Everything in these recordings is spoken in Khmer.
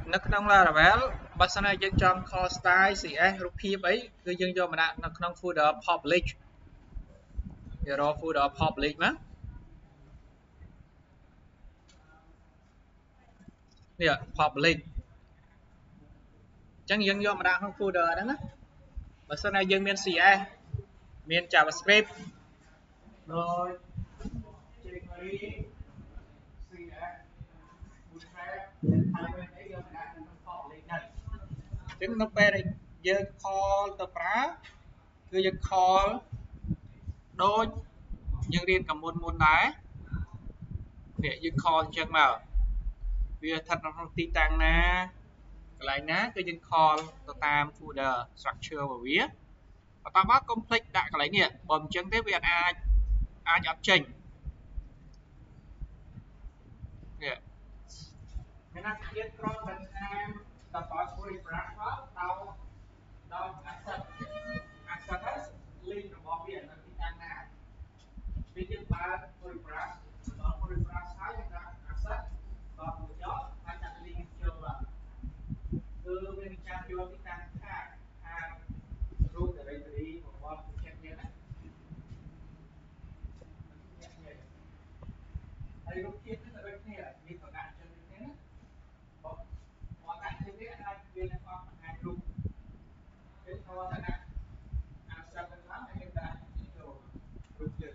នៅក្នុង Laravel បើសិនណាយើងចង់ call style CS រូបភាពអីគឺយើងយកមកដាក់នៅក្នុង folder public វារក folder public មកនេះ public អញ្ចឹងយើងយកមកដាក់ក្នុង folder ហ្នឹងណាបើសិនណាយើងមាន CS មាន JavaScript ដោយ jQuery CS Bootstrap និង Python អីយកមកដាក់ក្នុង public ហ្នឹងអញ្ចឹងនៅពេលដែលយើង call ទៅប្រើគឺយើង call ដូចយើងរៀនកាលមុនដែរនេះយើង call អញ្ចឹងមកវាស្ថិតនៅក្នុងទីតាំងណាកន្លែងណាគឺយើង call ទៅតាម folder structure របស់វាបន្ទាប់មកកុំភ្លេចដាក់កន្លែងនេះបើមិនអញ្ចឹងទេវាអាចអត់ចេញនេះមានណាទៀតគ្រាន់តែតាមដល់ refresh មកដល់ asset ហ្នឹង link របស់វានៅទីតាំងណាវាយើងបើក refresh ដល់ refresh ហើយយើងដាក់ asset ដល់មួយចុចហើយដាក់ link ចូលមកគឺវានឹងចាប់យកទីតាំងខាងរូប directory របស់ project យើងណាហើយរូបភាពគឺដូចគ្នាមានប្រដាក់ចឹងគ្នាណាបើដាក់ជាវាអាចវានឹងអត់អាចរូបគេថតតែដាក់ asset ទៅឡើងហើយយើងដាក់ចូលរូបយើង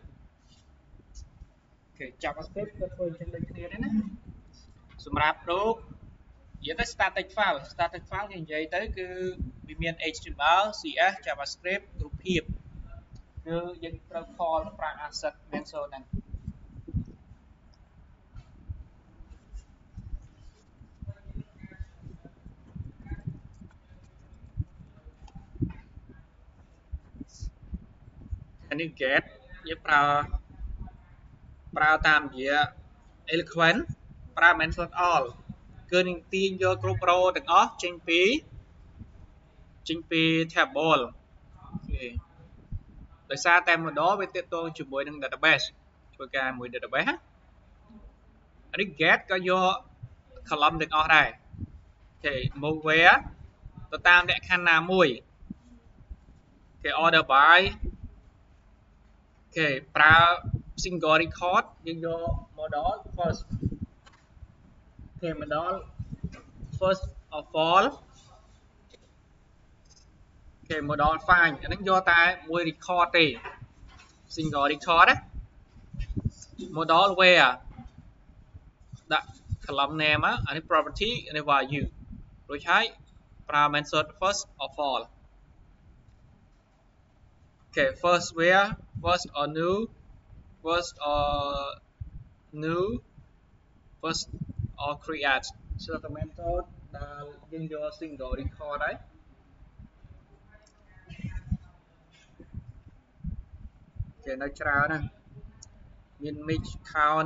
អូខេ JavaScript ក៏ធ្វើចឹងដូចគ្នាដែរណាសម្រាប់រូបនិយាយទៅ static file គេនិយាយទៅគឺវាមាន HTML CS JavaScript រូបភាពគឺយើងត្រូវ call ប្រើ asset method ហ្នឹងអានេះ get យើងប្រើតាមរយៈ eloquent ប្រើ method all គឺនឹងទាញយកគ្រប់ row ទាំងអស់ចេញពី table អូខេដោយសារតែ model វាទាក់ទងជាមួយនឹង database ធ្វើការមួយ database ណាអានេះ get ក៏យក column ទាំងអស់ដែរអូខេ move where ទៅតាមលក្ខខណ្ឌណាមួយគេ order by គេប្រើ single record យើងយក model first គេ model first of all គេ model find អាហ្នឹងយកតែមួយ record ទេ single record ណា model where ដាក់ column name អានេះ property អានេះ value រួចហើយប្រើ method first of all អូខេ first where first or new first or create ជាតែ method ដែលយើងយក single record ហើយគេនៅច្រើនណាមាន mix count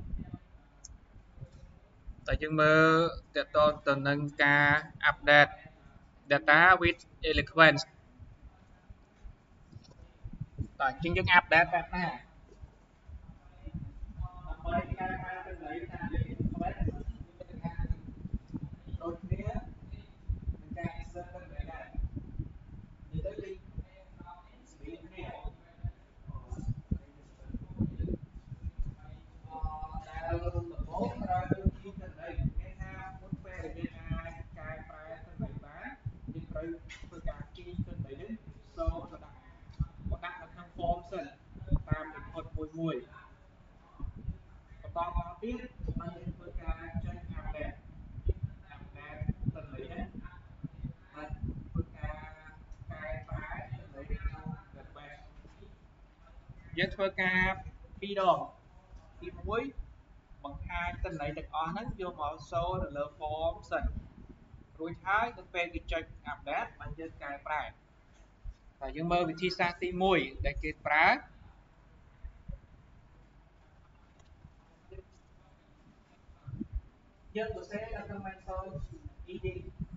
តែយើងមើលតកតទៅនឹងការ update data with eloquence តើអញ្ចឹងយើង update បែបណាដើម្បីការទៅលើតាម eloquence ដូចគ្នានឹងការ insert ទៅលើដែរនិយាយទៅ link ស្មីគ្នាដែលដំបូងត្រូវទីទៅលើមានថាមុនពេលដែលយើងអាចកែប្រែទៅលើបានយើងត្រូវធ្វើការគីទៅលើនេះសូមទៅដាក់នៅក្នុង form សិនតាម input មួយបន្តមកទៀតហើយយើងធ្វើការចេញ update ទៅលើនេះហើយធ្វើការកែប្រែទៅលើក្នុង database យើងធ្វើការពីរដងទី1បង្ហាញទិន្នន័យទាំងអស់ហ្នឹងយកមកសូនៅលើ form សិនរួចហើយទៅពេលគេចុច update បានយើងកែប្រែតែយើងមើលវិធីសាស្ត្រទី1ដែលគេប្រើយើងសរសេរនៅក្នុង method edit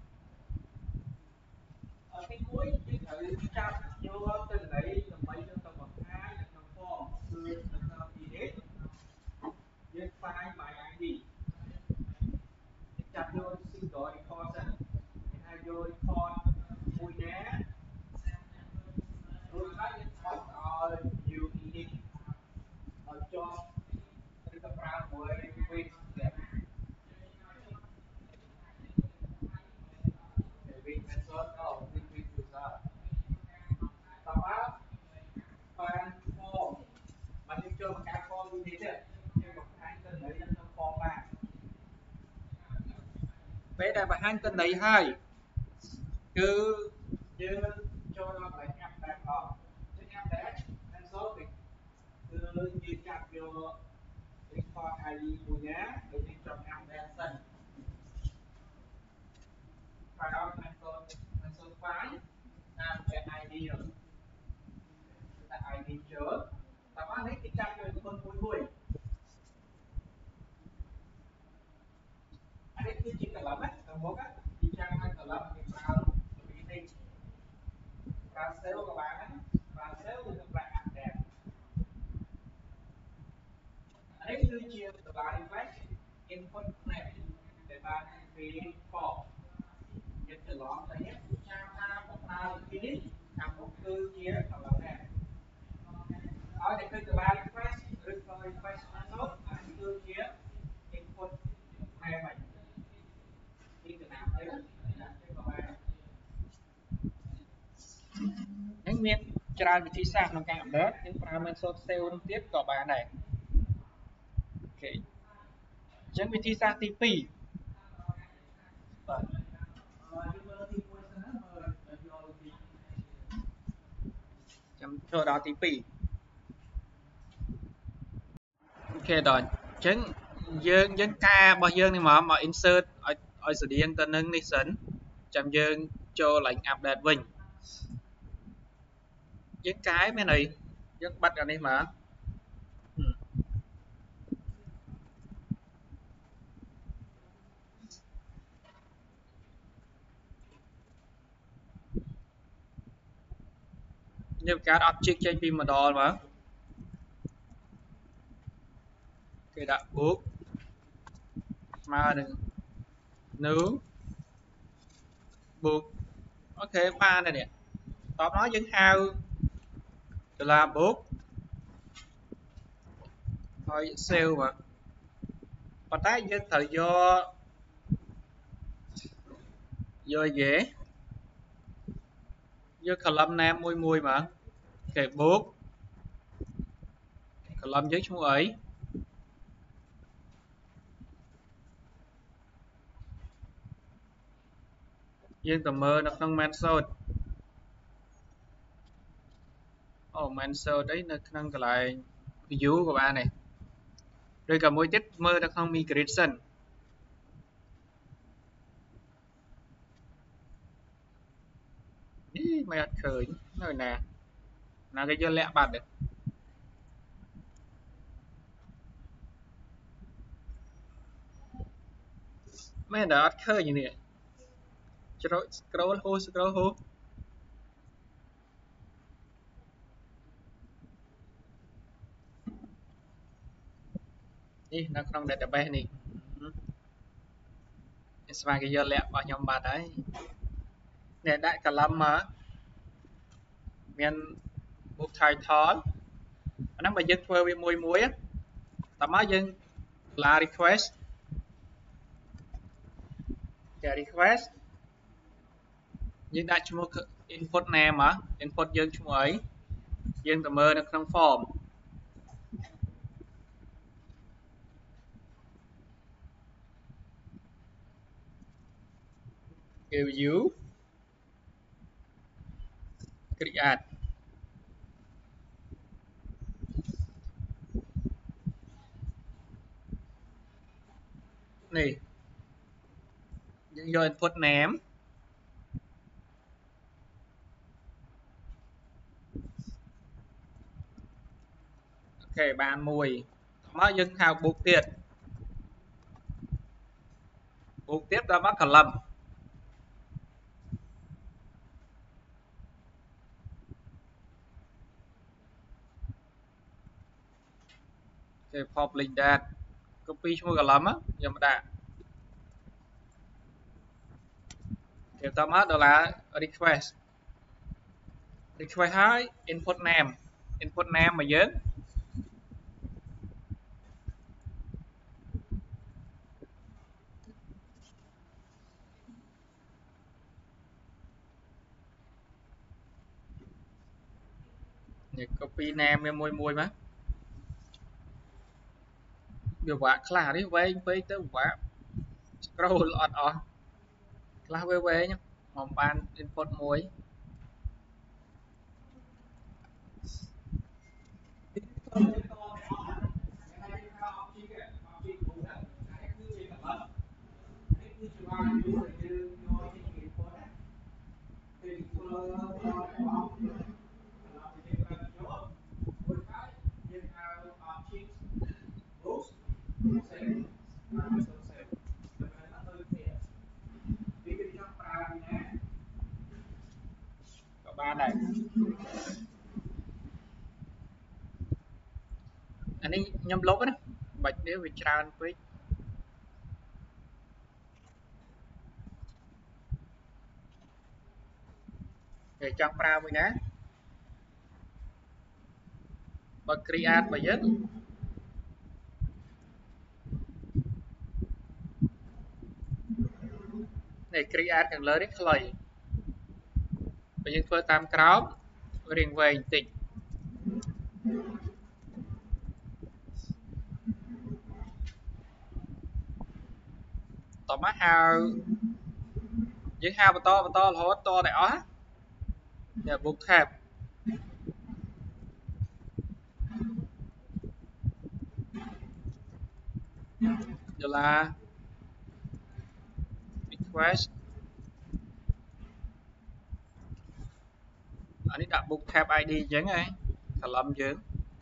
ទី1យើងត្រូវចាប់យកទិន្នន័យដើម្បីយើងទៅបង្ហាញនៅក្នុង form គឺនៅក្នុង edit យើង find by id ចាប់យក single record vô import mùi ná rồi các import ở nhiều edit ở cho cái tập ra mùi with with method with user tập á fan form mà chúng chơi một cái form như thế này nhưng một cái tên đấy là form mà bây giờ bạn hang tên đấy hay cứ như cho nó lại app đặt ở trên app đấy nên số thì cứ như chặt vô import ID của nhá để đi trong app đấy sân file cancel file app cái ID rồi ta ID trước ta có lấy cái chặt cho con vui vui anh ấy cứ chỉ cần làm á cần một á đi trang hay cần làm thì vào meeting và sale các bạn á và sale thì các bạn app đẹp anh ấy cứ chia từ bài request input name để bạn create form nhận từ đó là nhất trang ha một nào finish làm một cơ chia hoặc là nè ở đây từ bài request request method là cơ chia input name này đi từ nào đấy đó những miền tra vị trí sạc trong cạnh đó những parameter sale tiếp của bạn này ok những vị trí sạc TP chấm cho đó TP ok rồi chứng dương dân ca bao dương này mà insert ở sự điện tên nâng đi sẵn chấm dương cho lệnh update mình những cái bên này dân bắt ở đây mà nhưng cái object trên pin mà đo mà cái đã book mà đừng nướng book ok ba này nè tóm nó dân hao là book thôi sale mà còn tay dân thời do dễ do column nam mùi mùi mà cái book column dưới chung ấy dân tầm mơ nó không mansot mansot đấy nó không cái lại view của bạn này rồi cả mỗi tiết mơ nó không migration ý mày khởi nơi nè là cái do lẹ bạt được mấy đã khởi như này scroll hô đi nó không database này và cái giờ lẹ bao nhiêu bạt đấy nè đại cả lâm mà miền buộc thai thó nó mà dân phơi với mùi muối á tao nói dân là request cái request nhưng đã chung input nè mà input dân chung ấy dân tầm mơ nó không form kêu view create này dân vô input ném ok bàn mùi nó dân hào buộc tiếp ra bắt cả lầm ok public that copy chung cả lắm á nhưng mà đã ok Tiếp theo đó là request hai input name mà dớn copy name môi môi mà biểu quả khá đi về tới quả scroll on khá về nhá một bàn input môi có ba này anh ấy nhâm lốp á bạch nếu bị tràn với để trong pra với ná bật create và dứt này create càng lớn đến khởi và những phơi tam cáo riêng về tịch tóm mắt hào những hào và to là hốt to đại ó để buộc thẹp đó là request anh ấy đặt buộc thẹp ID chứ ngay thả lâm chứ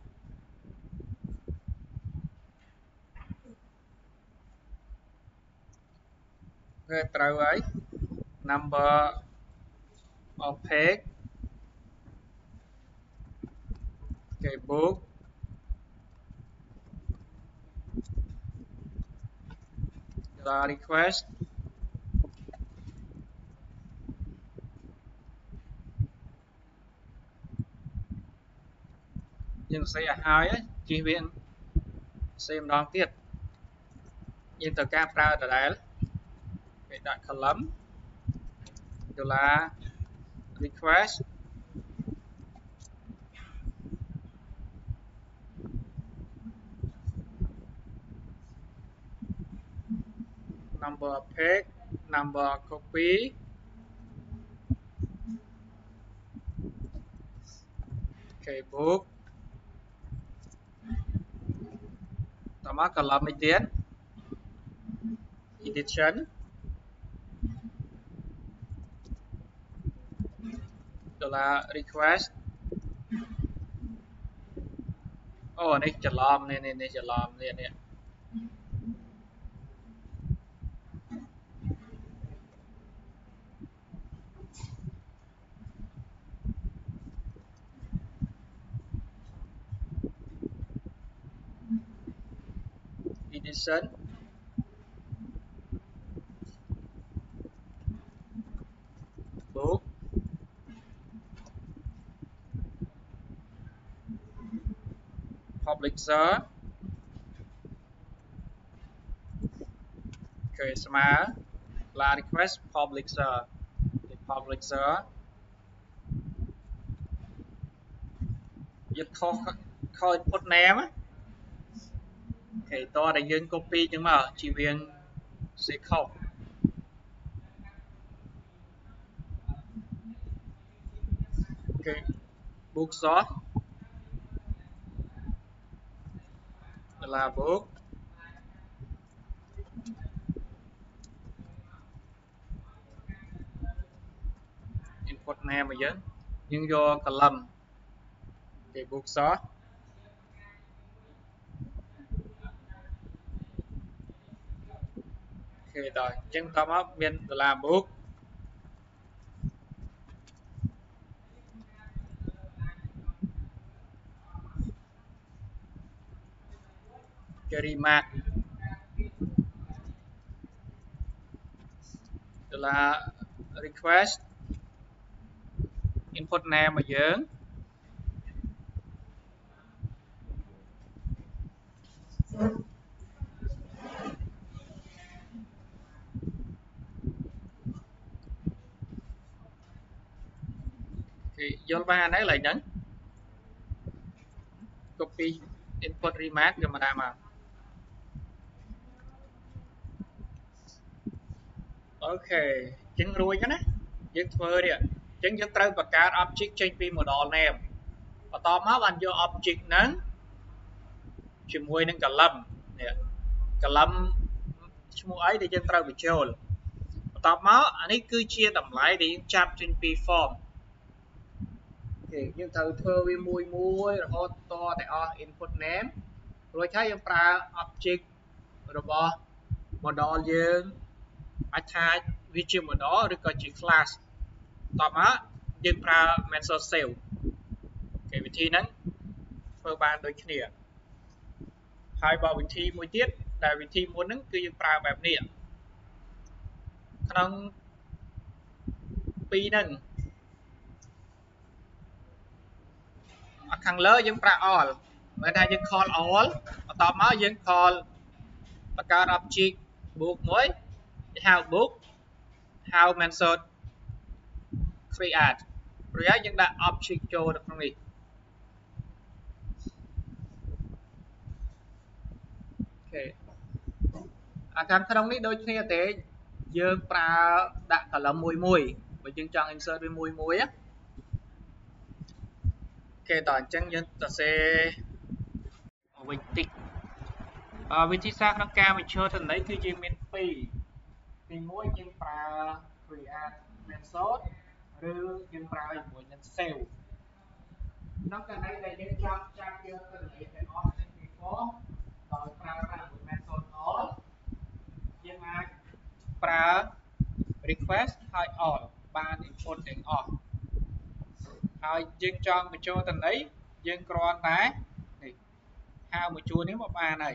rồi trâu ấy number of page cái book là request nhưng sẽ là hai ấy chi viên xem đón tiết nhưng từ cam ra ở đây cái đặt column đó là request number of page number of copy cái book tóm mắt column mới tiến edition đó là request này chả lòm này chả lòm này edition book publisher cái smart là request publisher thì publisher giật kho input name á cái to để dân copy nhưng mà chỉ viên sẽ không cái book source là book input name mà dân nhưng do column cái book source thì rồi chân tâm áp biên là book cái remark là request input name របស់យើងគេយល់បានហើយកន្លែងហ្នឹង copy input remark យកមកដាក់មកអូខេអញ្ចឹងរួចហើយណាយើងធ្វើនេះអញ្ចឹងយើងត្រូវបង្កើត object ចេញពី model name បន្ទាប់មកបានយក object ហ្នឹងជាមួយនឹង column នេះ column ឈ្មោះអីដែលយើងត្រូវបញ្ចូលបន្ទាប់មកអានេះគឺជាតម្លៃដែលយើងចាប់ចេញពី form គេយើងត្រូវធ្វើវាមួយរហូតតតែអស់ input name រួចហើយយើងប្រើ object របស់ model យើងអាចថាវាជា model ឬក៏ជា class តបមកយើងប្រើ method save គេវិធីហ្នឹងធ្វើបានដូចគ្នាហើយបើវិធីមួយទៀតដែលវិធីមុនហ្នឹងគឺយើងប្រើបែបនេះក្នុងពីរហ្នឹងខាងលើយើងប្រើ all មិនថាយើង call all បន្ទាប់មកយើង call បង្កើត object book មួយហៅ book ហៅ method create រួចហើយយើងដាក់ object ចូលនៅក្នុងនេះអូខេអាខាងក្នុងនេះដូចគ្នាទេយើងប្រើដាក់ column មួយបើយើងចង់ insert វាមួយណាគេតើអញ្ចឹងយើងសរសេរវិញតិចវិធីសាស្ត្រក្នុងការបញ្ចូលទិន្នន័យគឺជាមាន2ទី1យើងប្រើ create method ឬយើងប្រើជាមួយនឹង save ក្នុងករណីដែលយើងចង់ចាប់យកទិន្នន័យទាំងអស់ចេញពី form ដោយប្រើប្រាស់មួយ method all យើងអាចប្រើ request ហើយ all បាន input ទាំងអស់ហើយយើងចង់បញ្ចូលទិន្នន័យយើងគ្រាន់តែនេះហៅមួយជួរនេះមកបានហើយ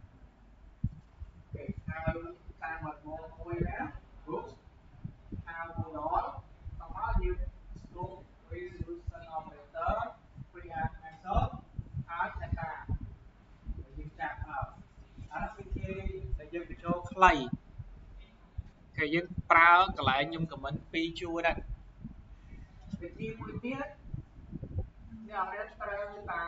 គេហៅតាមមួយណា group ហៅ model តោះមកយើង stroke resolution operator create method ហើយ data យើងចាប់មកអានេះគឺជាដែលយើងបញ្ចូលខ្លីគេយើងប្រើកន្លែងខ្ញុំ comment 2ជួរដែរវិធីមួយទៀតអ្នកអរត្រូវតែ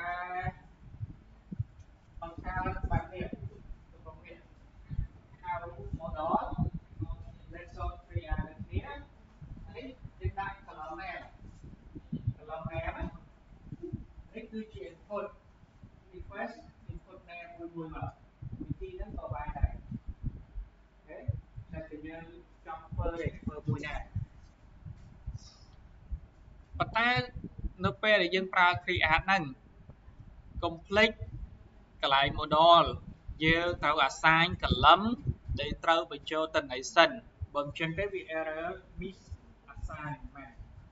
បង្កើតបែបនេះក្នុងនេះហៅ model method create នេះនេះយើងដាក់ column name នេះគឺជា input request input name មួយមកវិធីហ្នឹងក៏បានដែរអូខេតែគឺយើងចង់ធ្វើមួយដែរប៉ុន្តែនៅពេលដែលយើងប្រើ create ហ្នឹងកុំភ្លេចកន្លែង model យើងត្រូវ assign column ដែលត្រូវបញ្ចូលទិន្នន័យសិនបើមិនចឹងទេវា error miss assignment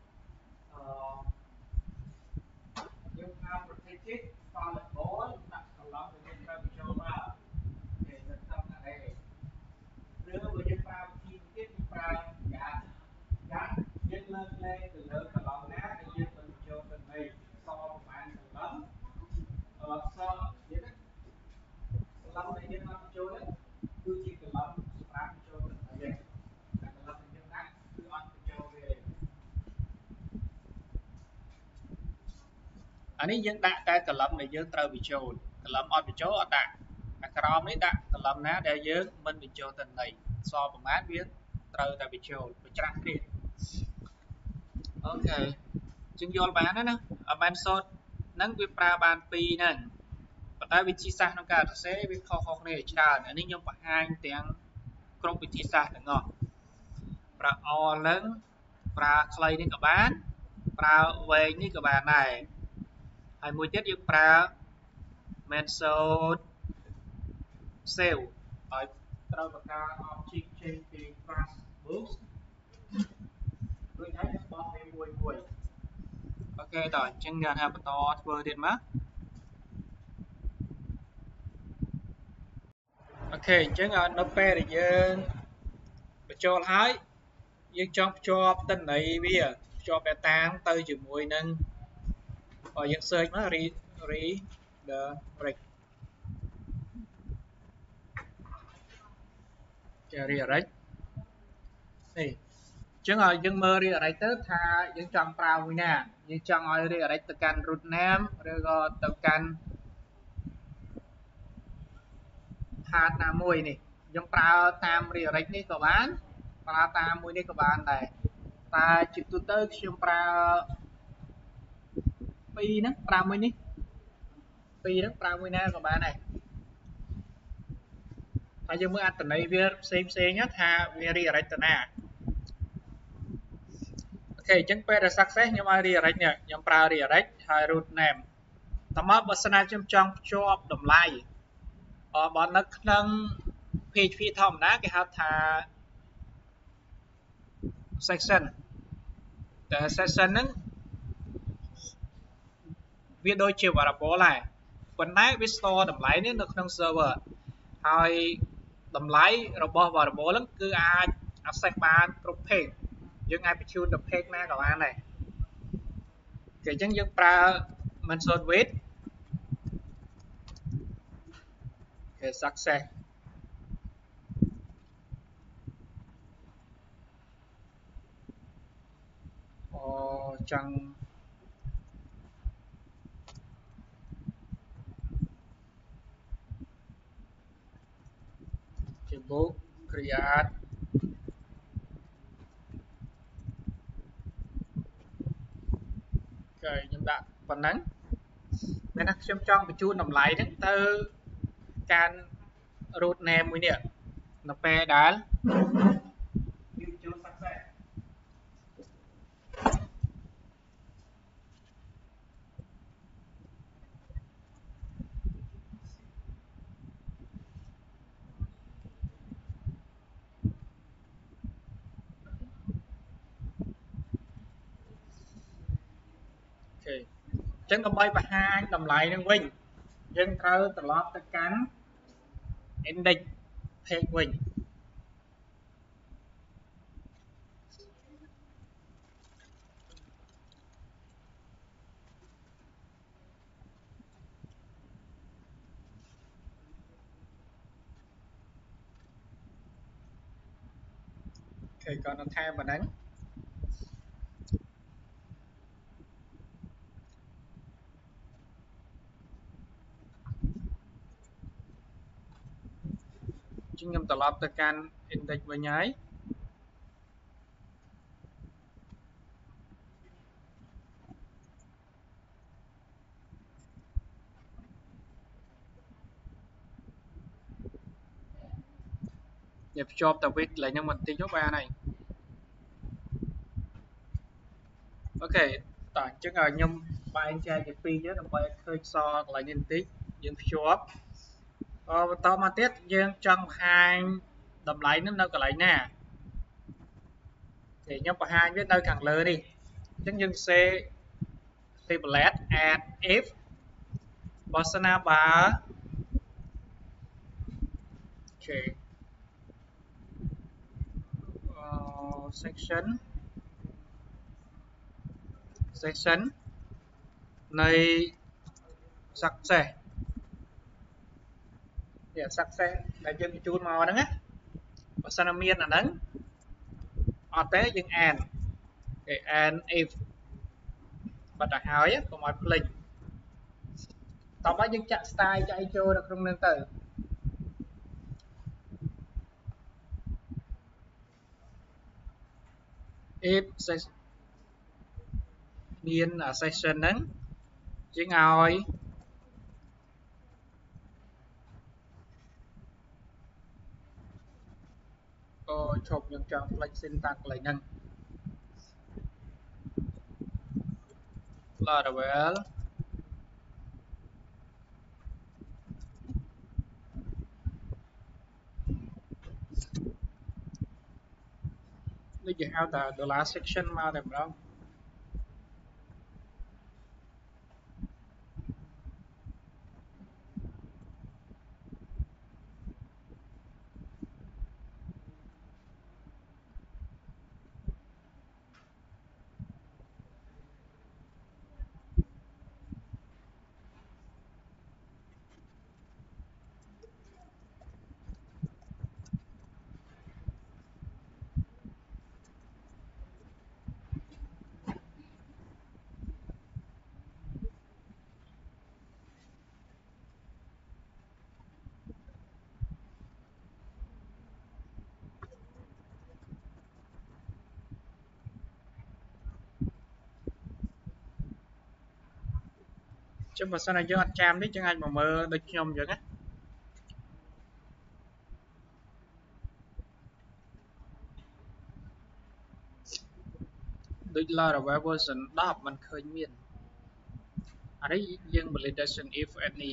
យើងហៅ protected variable ដាក់ column ដែលយើងត្រូវបញ្ចូលមកគេនៅក្នុង array ឬបើយើងប្រើវិធីទៀតយើងប្រើ gat យើងលើកលែងទៅលើ column ណាដែលយើងត្រូវបញ្ចូលទិន្នន័យសប្រមាណ column សទៀត column ដែលយើងបានបញ្ចូលហ្នឹងគឺជា column សម្រាប់បញ្ចូលទិន្នន័យឯងតែ column ដែលយើងដាក់គឺអត់បញ្ចូលវាទេអានេះយើងដាក់តែ column ដែលយើងត្រូវបញ្ចូល column អត់បញ្ចូលអត់ដាក់អាក្រោមនេះដាក់ column ណាដែលយើងមិនបញ្ចូលទិន្នន័យសប្រមាណវាត្រូវតែបញ្ចូលបញ្ច្រាស់គ្នាអូខេជាងយល់បានណា method ហ្នឹងវាប្រើបាន2ហ្នឹងប៉ុន្តែវិធីសាស្ត្រក្នុងការសរសេរវាខុសៗគ្នាច្រើនអានេះខ្ញុំបង្ហាញទាំងគ្រប់វិធីសាស្ត្រទាំងអស់ប្រើ all ហ្នឹងប្រើខ្លីនេះក៏បានប្រើវែងនេះក៏បានដែរហើយមួយទៀតយើងប្រើ method save ហើយត្រូវបង្កើត object ចេញពី class books ដូចហើយបោះវាមួយអូខេតោះអញ្ចឹងយើងថាបន្តធ្វើទៀតមកអូខេអញ្ចឹងនៅពេលដែលយើងបញ្ចូលហើយយើងចង់ភ្ជាប់តិន័យវាភ្ជាប់ data ទៅជាមួយនឹងយើង search មក redirect គេ redirect នេះអញ្ចឹងឲ្យយើងមើល redirect ទៅថាយើងចង់ប្រើមួយណាយើងចង់ឲ្យ redirect ទៅកាន់ root name ឬក៏ទៅកាន់ path ណាមួយនេះយើងប្រើតាម redirect នេះក៏បានប្រើតាមមួយនេះក៏បានដែរតែជាទូទៅខ្ញុំប្រើ2ហ្នឹងប្រើមួយនេះ2ហ្នឹងប្រើមួយណាក៏បានដែរហើយយើងមើលអត្ថន័យវាផ្សេងថាវា redirect ទៅណាអូខេអញ្ចឹងពេលដែល success ខ្ញុំឲ្យ redirect នេះខ្ញុំប្រើ redirect ហើយ root name តមកបើសិនណាខ្ញុំចង់ភ្ជាប់តម្លៃបើនៅក្នុង PHP ធម្មតាគេហៅថា section តែ section ហ្នឹងវាដូចជា variable ដែរប៉ុន្តែវា store តម្លៃនេះនៅក្នុង server ហើយតម្លៃរបស់ variable ហ្នឹងគឺអាច access បានគ្រប់ page យើងអាចបញ្ជូនទៅ page ណាក៏បានដែរគេអញ្ចឹងយើងប្រើ method wait គេ success ចង់ជា book create គេខ្ញុំដាក់ប៉ុណ្ណឹងមានថាខ្ញុំចង់បញ្ជូនតម្លៃហ្នឹងទៅការ root name មួយនេះនៅពេលដែលយើងបញ្ជូន success អូខេអញ្ចឹងដើម្បីបង្ហាញតម្លៃនឹងវិញយើងត្រូវត្រឡប់ទៅកាន់ index page វិញអូខេគាត់នឹងថែមប៉ុណ្ណឹងខ្ញុំត្រឡប់ទៅកាន់ index វិញហើយវាភ្ជាប់ទៅវិញកន្លែងហ្នឹងបន្តិចទៅបានហើយអូខេតោះអញ្ចឹងឲ្យខ្ញុំបែងចែកជាពីរទៅដើម្បីឲ្យឃើញសកន្លែងនេះបន្តិចយើងភ្ជាប់បន្តមកទៀតយើងចង់បង្ហាញតម្លៃនឹងនៅកន្លែងណាគេខ្ញុំបង្ហាញវានៅខាងលើនេះអញ្ចឹងយើងសេ tablet add if បើសិនណាបើ okay. section នៃ success នេះ success ដែលយើងបញ្ជូនមកហ្នឹងណាបើសិនណាមានអាហ្នឹងអត់ទេយើង add គេ add if បាត់ទៅហើយកុំឲ្យភ្លេចតោះមកយើងចាក់ style ចាក់អីចូលនៅក្នុងហ្នឹងទៅif មាន session ហ្នឹងយើងឲ្យឈប់យើងចង់ផ្លេច syntax កន្លែងហ្នឹង Laravel ដូចគេហៅថា $section មកតែម្ដង chứ mà sau này chứ anh cham đấy chứ anh mà mơ đôi nhom vậy á đôi Laravel version 10 มันเคยមានអានេះយើង validation if any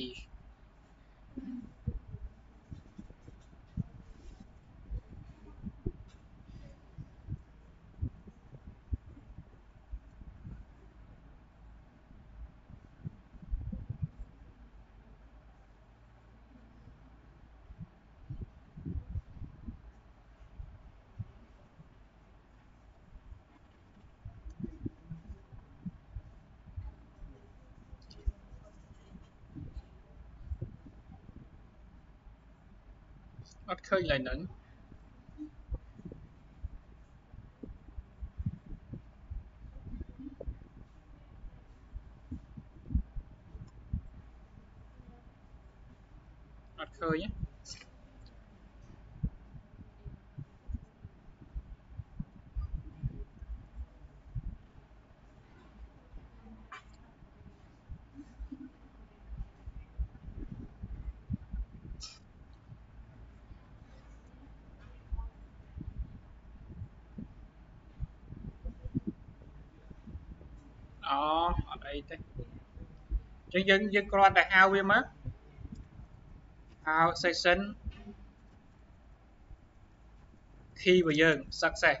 អត់ឃើញឡើយហ្នឹងអត់ឃើញអូអត់អីទេចឹងយើងគ្រាន់តែហៅវាមកហៅ session key របស់យើង success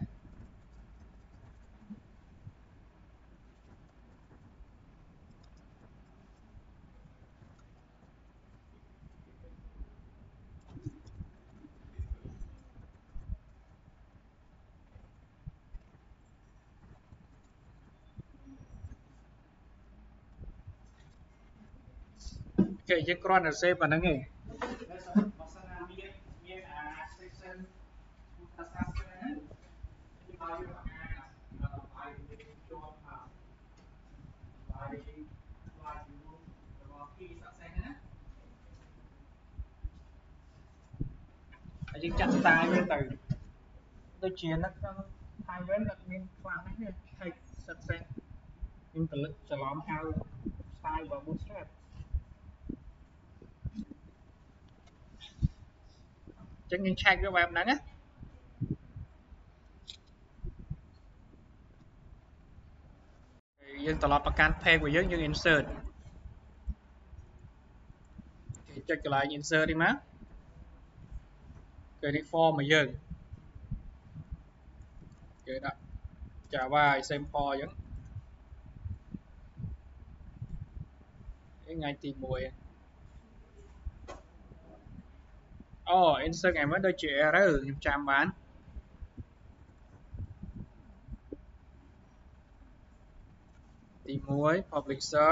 គេយើងគ្រាន់តែ save ប៉ុណ្្នឹងឯងបើសិនណាមានអា section ពុទ្ធសាសនាហ្នឹងគេឲ្យយើងបង្ហាញឲ្យវាជាប់មកឲ្យរបស់ key success ណាហើយយើងចាត់ style វាទៅដូចជានៅក្នុង time frame អត់មានខ្លាំងណាស់ទេ take success យើងទៅច្រឡំហៅ style របស់ bootstrap ចឹងយើងឆែកវាបែបហ្នឹងណាយើងត្រឡប់មកកាន់ page របស់យើង insert គេចុចកន្លែង insert នេះមកគេនេះ form របស់យើងគេដាក់ Java example អញ្ចឹងថ្ងៃទី1អូ insert ថ្ងៃមើលដូចជា error ខ្ញុំចាំបានទី1 publisher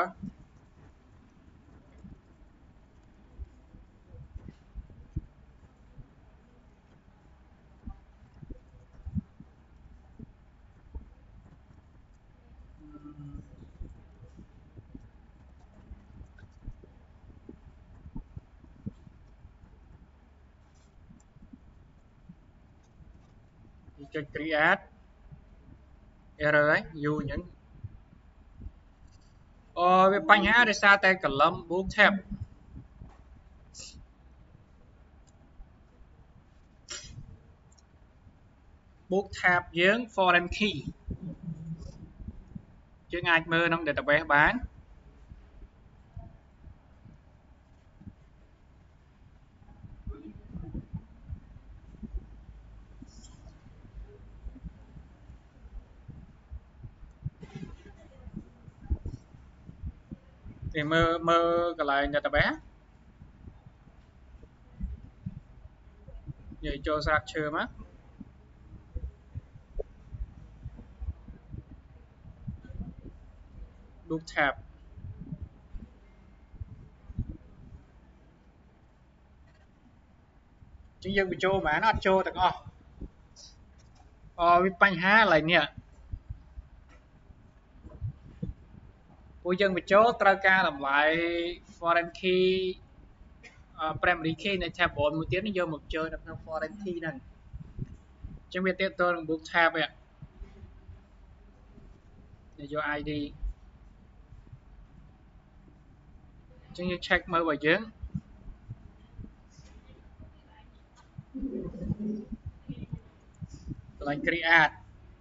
ចុច create error ហើយ u អញ្ចឹងវាបញ្ហាដោយសារតែ column bootstrap bootstrap យើង foreign key យើងអាចមើលក្នុង database បានគេមើលកន្លែង database និយាយចូល structure មក bootstrap ចឹងយើងបញ្ចូលបានអត់ចូលទាំងអស់វាបញ្ហាកន្លែងនេះពួកយើងបញ្ចូលត្រូវការតម្លៃ foreign key primary key នៃ table មួយទៀតយកមកចូលនៅក្នុង foreign key ហ្នឹងចឹងវាទាក់ទងនឹង bootstrap ឯងយក ID ចឹងយើង check មើលរបស់យើងកន្លែង create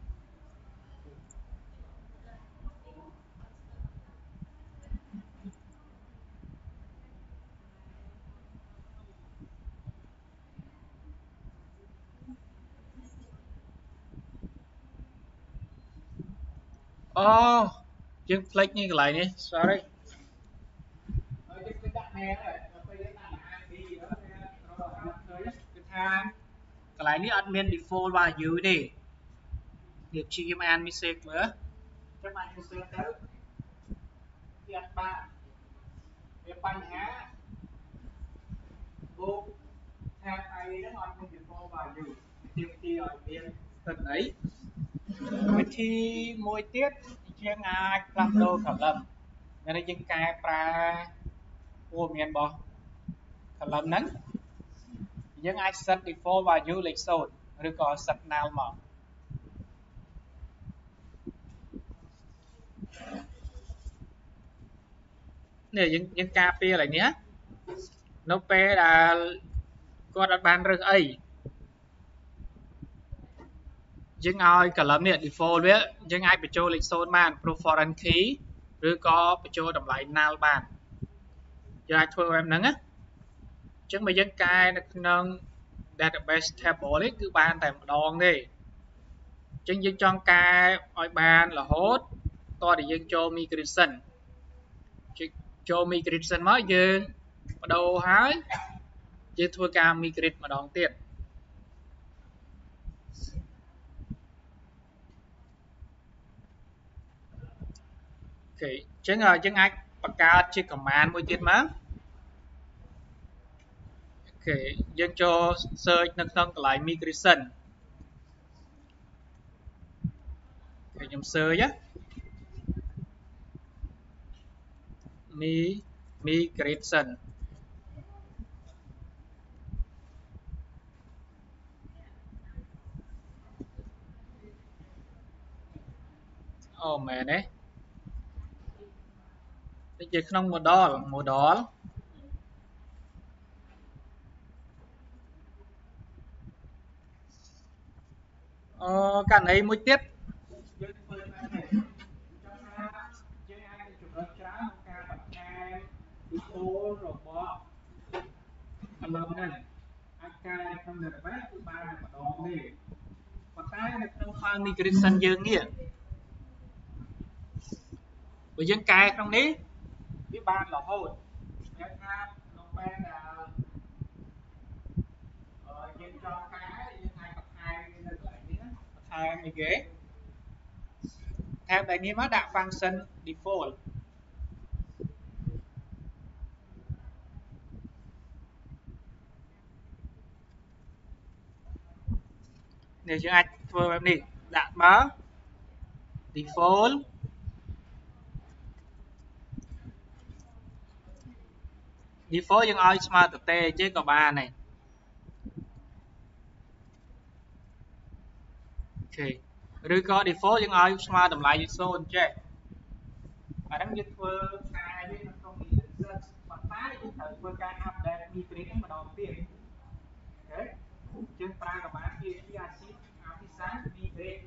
អូយើងផ្លេចនេះកន្លែងនេះ sorry ហើយយើងគឺដាក់ name ហើយដល់ពេលយើងដាក់ ID ដល់វារកអត់ឃើញគឺថាកន្លែងនេះអត់មាន default value ទេវាព្យាយាមអាន message មើលចាំអាច insert ទៅវាអត់បានវាបញ្ហា book tab ID ហ្នឹងអត់មាន default value វាទាមទារឲ្យមានស្ថិតអីវិធីមួយទៀតយើងអាចផ្លាស់ប្ដូរ column ហើយយើងកែប្រែព័ត៌មានរបស់ column ហ្នឹងយើងអាច set default value លេខ0ឬក៏ set null មកនេះយើងការពារកន្លែងនេះនៅពេលដែលគាត់អត់បានរើសអីយើងឲ្យ column នេះ default វាយើងអាចបញ្ចូលលេខ0បានព្រោះ foreign key ឬក៏បញ្ចូលតម្លៃ null បានយើងអាចធ្វើបែបហ្នឹងណាអញ្ចឹងបើយើងកែនៅក្នុង database table នេះគឺបានតែម្ដងទេអញ្ចឹងយើងចង់កែឲ្យបានរហូតតើយើងចូល migration ចូល migration មកយើងបដូរហើយយើងធ្វើការ migrate ម្ដងទៀតអូខេអញ្ចឹងយើងអាចបង្កើតជា command មួយទៀតមកអូខេយើងចូល search នៅក្នុងកន្លែង migration អូខេខ្ញុំ search ណា migration អូមែនទេនេះជាក្នុង model ករណីមួយទៀតយើងធ្វើបែបនេះចង់ថាយើងអាចនឹងចំណុចច្រើនក្នុងការបន្ថែម default របស់ column ហ្នឹងអាចកែក្នុង database គឺបានតែម្ដងទេប៉ុន្តែនៅក្នុង file migration យើងនេះបើយើងកែក្នុងនេះវាបានរហូតតែថាក្នុងពេលដែលយើងចង់កែយើងអាចបន្ថែមនៅកន្លែងនេះណាបន្ថែមអីគេថែមដែលនេះមកដាក់ function default នេះយើងអាចធ្វើបែបនេះដាក់មក default យើងឲ្យស្មើទៅទេអញ្ចឹងក៏បានដែរអូខេឬក៏ default យើងឲ្យស្មើតម្លៃ0អញ្ចឹងអាហ្នឹងយើងធ្វើការវានៅក្នុង research ប៉ុន្តែយើងត្រូវធ្វើការ update migrate ម្ដងទៀតអូខេយើងប្រើកម៉ាន php artisan migrate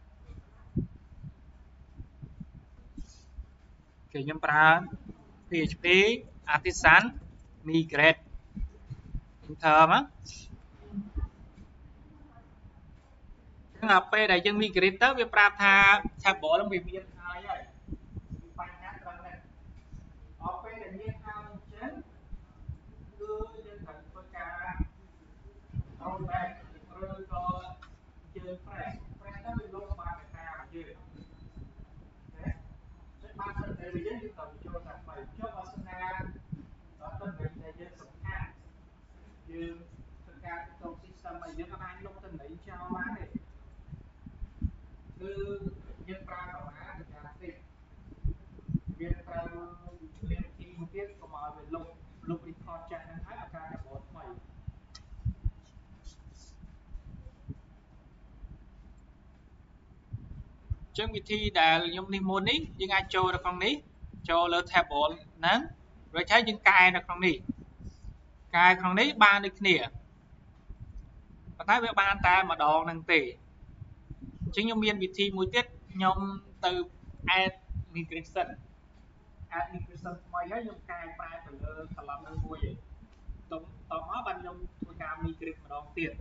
គេខ្ញុំប្រើ php artisan migrate ខ្ញុំធ្វើមកចឹងដល់ពេលដែលយើង migrate ទៅវាប្រាប់ថា table ហ្នឹងវាមានហើយវាបញ្ហាត្រង់ហ្នឹងដល់ពេលដែលមានហើយអញ្ចឹងគឺយើងត្រូវធ្វើការ rollback ឬក៏យើង fresh ទៅវាលុបបានតែការរបស់យើងណាចឹងបានទៅតែយើងត្រូវចូលតាមបែបចុះបើសិនណាដល់ទៅដែលយើងសំខាន់យើងធ្វើការក្នុង system ឲ្យយើងអាចលុបទៅនៃចោលបានទេគឺយើងប្រើប្រមាណយ៉ាងតិចវាត្រូវមានទីមួយទៀតកុំឲ្យវាលុប report ចាស់ហ្នឹងហើយបង្កើតតែ bot ថ្មីចឹងវិធីដែលខ្ញុំនេះមុននេះយើងអាចចូលទៅក្នុងនេះចូលលើ table ហ្នឹង rồi thấy những cài nó không đi cài không đấy ba được nè và thấy với ba ta mà đòn năng tỷ chính nhóm miền vị thi mũi tiết nhóm từ add migration mấy nhóm cài ba từ thằng làm năng mùi tổng tổng hóa ban nhóm tôi cài migration mà đòn tiền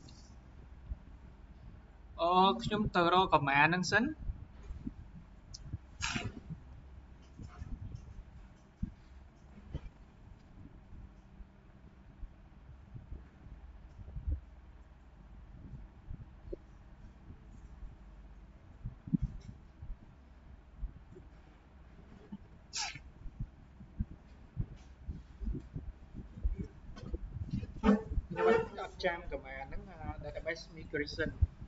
nhóm từ đó có mã năng sấn nhưng mà trang của mã năng database migration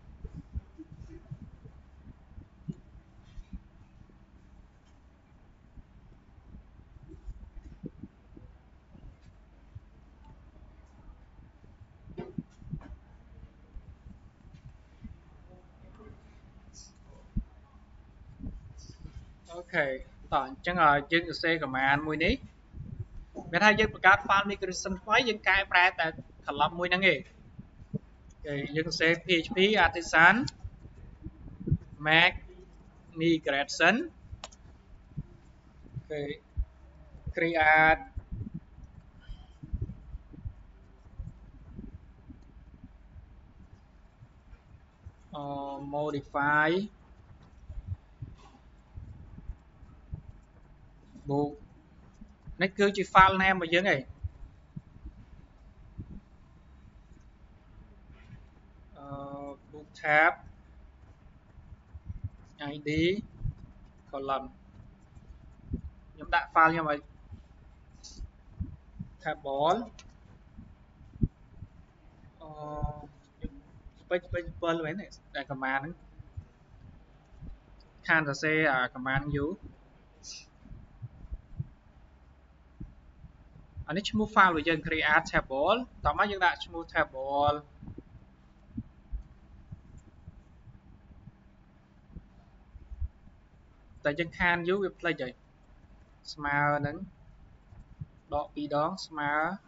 ok tỏ chẳng ở trên C của mã mùi ní biết hay dânประกาศ file migration ไว้ยังกลายแปลแต่ถล่มมวยนั่งเองยังเซฟ PHP artisan Mac migration create modify book នេះគឺជា file name របស់យើងឯងbook tab id column ខ្ញុំដាក់ file ខ្ញុំឲ្យ table 7វិញតែ command ហ្នឹងខានសរសេរ command u អានេះឈ្មោះ file របស់យើង create table តោះមកយើងដាក់ឈ្មោះ table តែយើងខាន u វាផ្លេចហើយស្មើនឹងដក2ដងស្មើ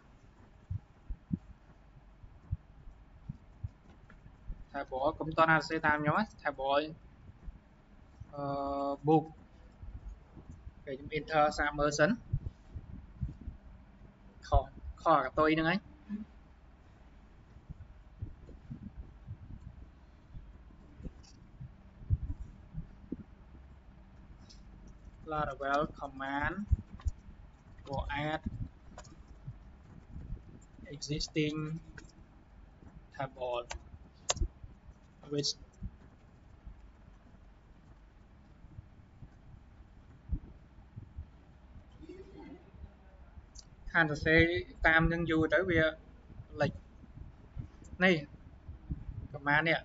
table កុំតន់អាសរសេរតាមខ្ញុំណា table book គេខ្ញុំ enter សាកមើលសិនខកតុយហ្នឹងហើយ Laravel command for add existing table with ខានសរសេរតាមនឹងយូរទៅវាលិចនេះ command នេះ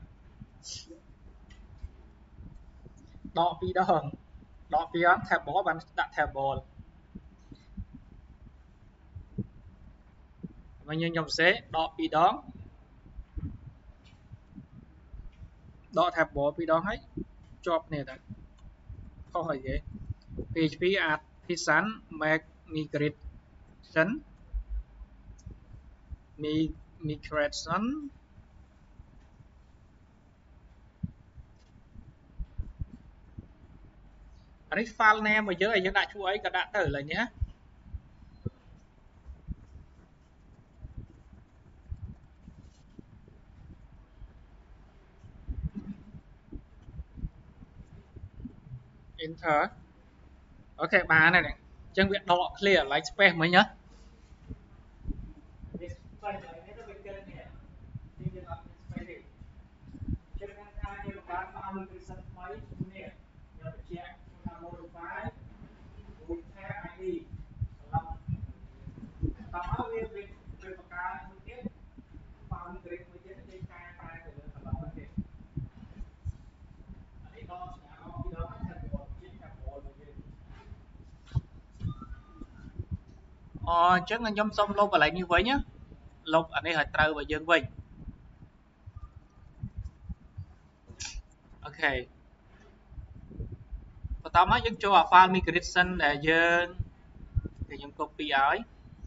ដក2ដងដក2ដង table បានដាក់ table មកខ្ញុំសរសេរដក2ដងដក table 2ដងហើយជាប់គ្នាទៅខុសហើយគេ PHP artisan make migration migration អានេះ file name របស់យើងឲ្យយើងដាក់ឈ្មោះអីក៏ដាក់ទៅឥឡូវនេះណា enter អូខេបានហើយនេះអញ្ចឹងវាដក clear like space មិញណាវា space ឡើយនេះទៅវាកិននេះយើងអត់ space ទេចឹងថាយើងបាន file migration ថ្មីឈ្មោះនេះខ្ញុំបញ្ជាក់ថា modify boot tab id ឡប់តោះមកវាបង្កើតមួយទៀត file migration មួយទៀតយើងកែប្រែទៅលើ column ហ្នឹងទេអានេះដកស្ងាត់ពីដងហើយ table ជា table របស់យើងអញ្ចឹងខ្ញុំសុំលុបកន្លែងនេះវិញណាលុបអានេះឲ្យត្រូវរបស់យើងវិញអូខេបន្តមកយើងចូលអា file migration ដែលយើងគេខ្ញុំ copy ឲ្យ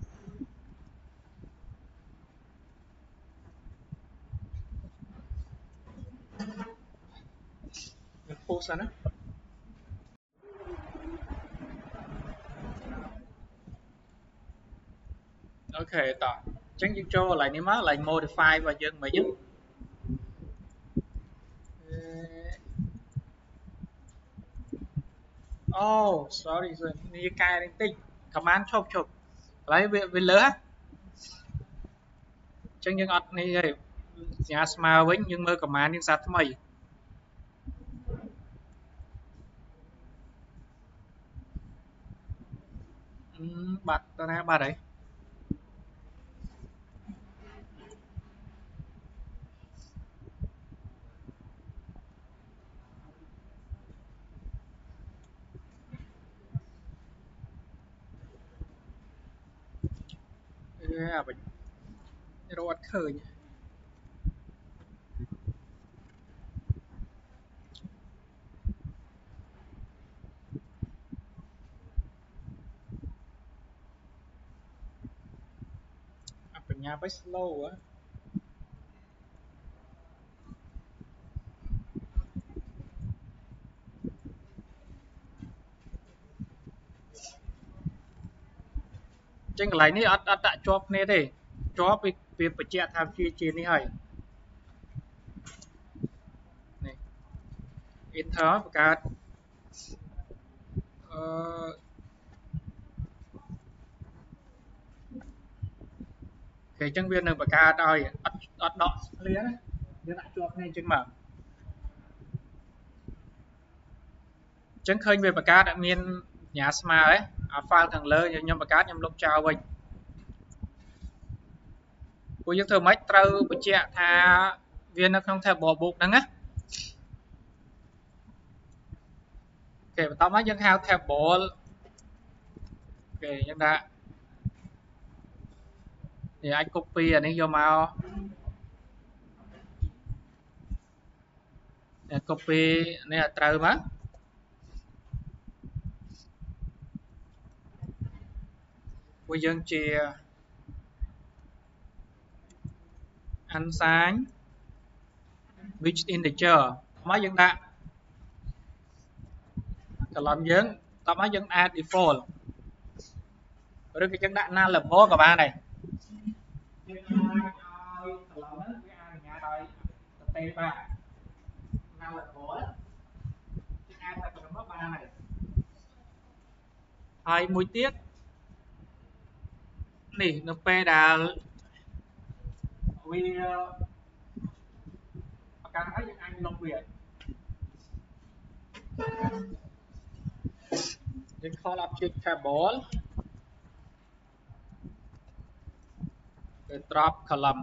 ខ្ញុំ post សិនណាអូខេតោះអញ្ចឹងយើងចូលកន្លែងនេះមកកន្លែង modify របស់យើងមិនហ្នឹងអូ sorry នេះកែនេះតិច command ឈប់កន្លែងវាលើហ៎អញ្ចឹងយើងអត់នេះទេសញ្ញាស្មើវិញយើងមើល command យើងសាថ្មីបាត់តើណាបាត់ហើយអាវិញរត់ឃើញបញ្ញាបៃ slow ហ៎ចឹងកន្លែងនេះអត់ដាក់ជាប់គ្នាទេជាប់វាបញ្ជាក់ថាជានេះហើយនេះ enter បង្កើតអឺគេអញ្ចឹងវានៅបង្កើតឲ្យអត់ដកឃ្លាណាវាដាក់ជាប់គ្នាអញ្ចឹងមកអញ្ចឹងឃើញវាបង្កើតអត់មានសញ្ញាស្មើទេអា file ខាងលើខ្ញុំបង្កើតខ្ញុំលុបចោលវិញពួកយើងធ្វើម៉េចត្រូវបញ្ជាក់ថាវានៅក្នុង table book ហ្នឹងណាអូខេបន្ទាប់មកយើងហៅ table អូខេយើងដាក់នេះអាច copy អានេះយកមកcopy នេះឲ្យត្រូវមកពួកយើងជា unsigned which integer មកយើងដាក់ column យើងតោះមកយើង add default ឬក៏យើងដាក់ nullable ក៏បានដែរយើងអាចឲ្យ column ហ្នឹងវាអនុញ្ញាតឲ្យប្រទេសបាន nullable យើង add តែប៉ុណ្្នឹងមកបានហើយមួយទៀតនេះនៅពេលដែលវាប្រកាន់ហើយយើងអាចលុបវាយើង call object table ទៅ drop column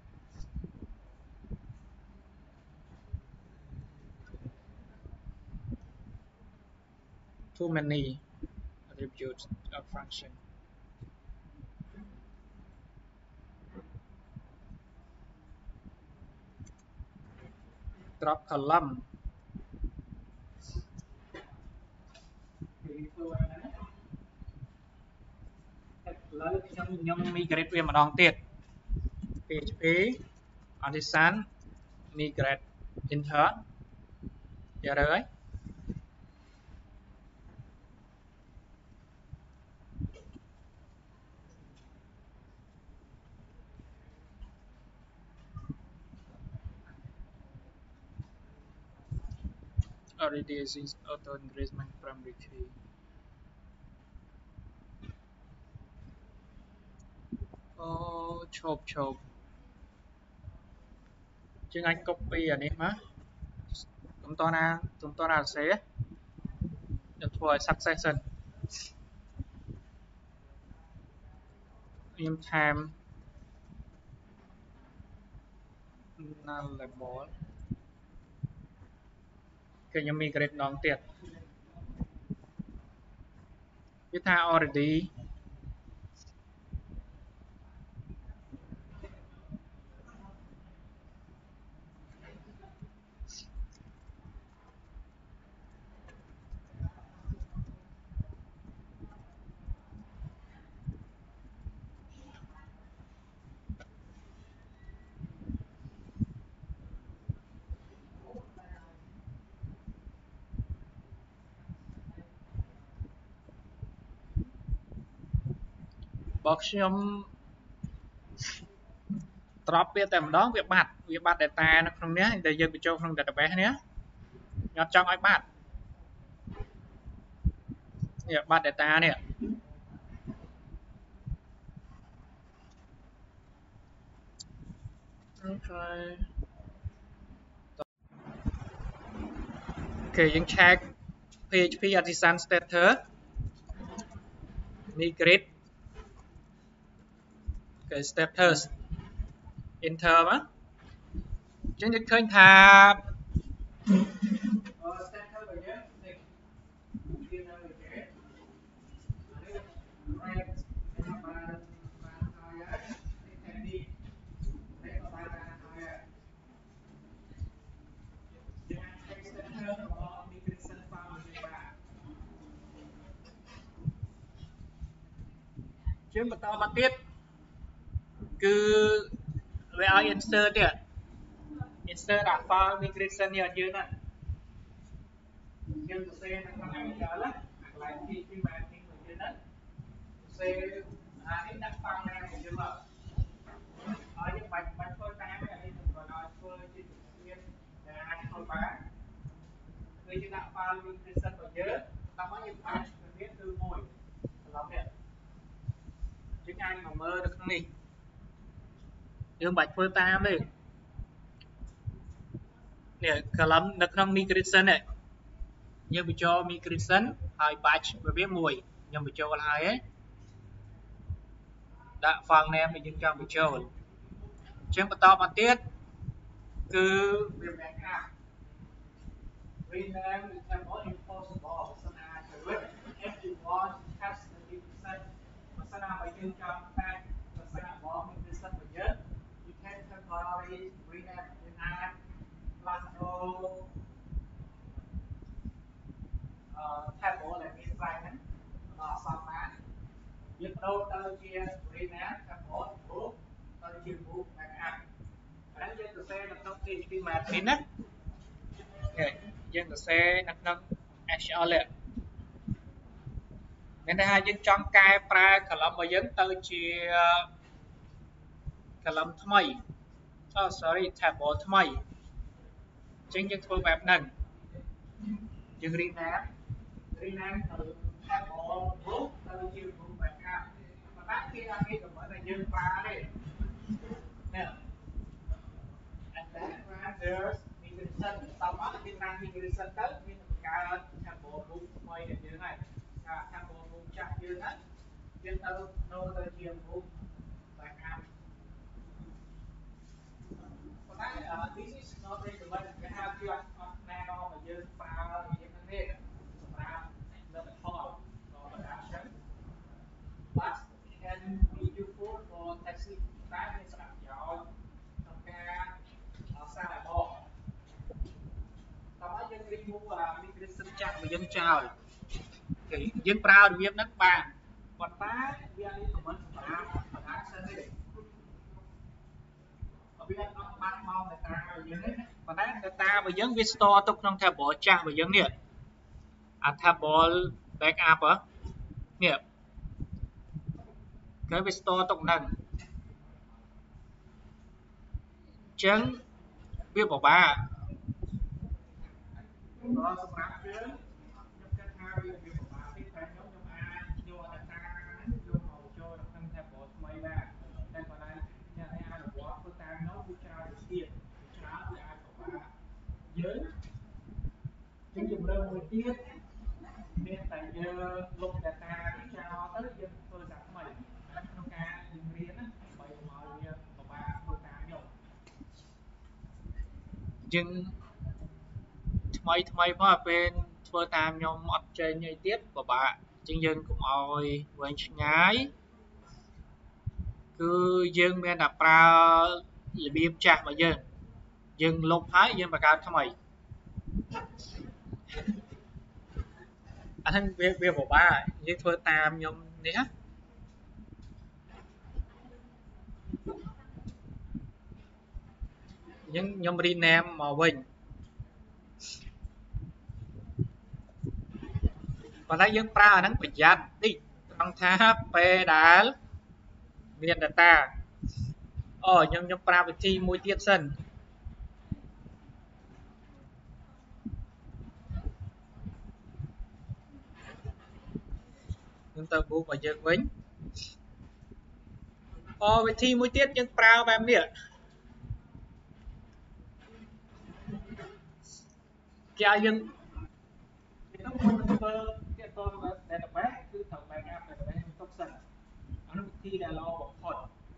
too many attributes of function drop column ឥឡូវខ្ញុំ migrate វាម្ដងទៀត PHP artisan migrate enter យករើហើយalready exists auto engagement primary key អូឈប់ជាងអាច copy អានេះមកខ្ញុំតណាសេខ្ញុំធ្វើឲ្យ success សិនខ្ញុំថែម nullable គេខ្ញុំ migrate ម្ដងទៀតវាថា already บอกខ្ញុំ drop វាតែម្ដងវាបាត់ data នៅក្នុងនេះដែលយើងបញ្ចូលក្នុង database នេះខ្ញុំអត់ចង់ឲ្យបាត់នេះបាត់ data នេះអូខេយើង check PHP artisan status migrate គេ status enter មកចឹងយើងឃើញថា status របស់យើងនេះវានៅនេះអានេះ right បានហើយនេះតែនេះក៏បានហើយយើងអាច check status របស់ migration file នេះបានជាងបន្តមកទៀតគឺវាឲ្យ insert ទៀត insert ដាក់ file migration នេះឲ្យយើងណាយើងសរសេរនៅក្នុង Excel ណាកន្លែង PHP mapping របស់យើងណាសរសេរនេះដាក់ file name របស់យើងមកហើយយើងបាច់ធ្វើតាមនេះឲ្យធ្វើជាទៀតដែលអាចធ្វើបានគឺយើងដាក់ file migration របស់យើងតាមមកយើងអាចវាគឺមួយត្រឡប់នេះយើងអាចមកមើលនៅក្នុងនេះយើងបាច់ធ្វើតាមទេនេះ column នៅក្នុង migration នេះយើងបញ្ចូល migration ហើយ batch វាមួយខ្ញុំបញ្ចូលហើយដាក់ file name ដែលយើងចង់បញ្ចូលអញ្ចឹងបន្តមកទៀតគឺវា backup rename the table impossible បើសិនអាចទៅវិញ if you want to test the migration បើសិនបើយើងចង់តែលក្ខណៈរបស់ migration របស់យើង you can temporarily rename យើងអាចផ្លាស់ប្ដូរtable ដែលមាន file ហ្នឹងដល់អសរបានយើងបដូរទៅជា rename table group ទៅជា group backup ហើយយើងសរសេរនៅក្នុង PHP mapping ណាយើងសរសេរនៅក្នុង Excel មានន័យថាយើងចង់កែប្រែ column របស់យើងទៅជា column ថ្មី table ថ្មីអញ្ចឹងយើងធ្វើបែបហ្នឹងយើង rename ទៅ table group ទៅជា group backup ប៉ុន្តែគេអត់មានកំណត់ថាយើងប្រើទេនេះ and then when there's migration តាមមកមានការ migration ទៅមានបង្កើត table group ថ្មីដែលយើងហើយថា table group ចាស់យើងហ្នឹងយើងទៅដូរទៅជា group backup ប៉ុន្តែ this is not recommended គេហៅជាអត់ណែនាំឲ្យយើងប្រើរបៀបហ្នឹងទេសម្រាប់លទ្ធផល production but can be useful for testing តែមានសារៈប្រយោជន៍ក្នុងការសាកល្បងតោះយើង remove migration ចាស់របស់យើងចោលយើងប្រើរបៀបហ្នឹងបានប៉ុន្តែវាមាន comment សម្រាប់ production ទេវាអត់បាត់មក data របស់យើងទេប៉ុន្តែ data របស់យើងវា store ទុកក្នុង table ចាស់របស់យើងនេះអា table backup នេះគេវា store ទុកហ្នឹងអញ្ចឹងវាពិបាកសម្រាប់យើងខ្ញុំគិតថាវាពិបាកទេតែខ្ញុំអាចយក data ហ្នឹងយកមកចូលក្នុង table ថ្មីបានតែប៉ុន្តែអ្នកដែលអនុវត្តធ្វើតាមនោះវាច្រើនទៀតច្រើនវាអាចពិបាកយើងជំរឿនមួយទៀតមានតែយើងលុប data នេះចោលទៅយើងធ្វើតាមថ្មីក្នុងការយើងរៀនណាដើម្បីកុំឲ្យវាពិបាកធ្វើតាមខ្ញុំយើងថ្មីមកពេលធ្វើតាមខ្ញុំអត់ចេញអីទៀតពិបាកអញ្ចឹងយើងកុំឲ្យវែងឆ្ងាយគឺយើងមានតែប្រើរបៀបចាស់របស់យើងលុបហើយយើងបង្កើតថ្មីអាហ្នឹងវាពិបាកយើងធ្វើតាមខ្ញុំនេះណាខ្ញុំ rename មកវិញប៉ុន្តែយើងប្រើអាហ្នឹងប្រយ័ត្នតិចត្រង់ថាពេលដែលមាន data អូខ្ញុំប្រើវិធីមួយទៀតសិនខ្ញុំទៅ book ឲ្យយើងវិញវិធីមួយទៀតយើងប្រើបែបនេះគេឲ្យយើងធ្វើទាក់ទងនឹង database គឺត្រូវ backup database នឹងទុកសិនអានោះវិធីដែលល្អបំផុត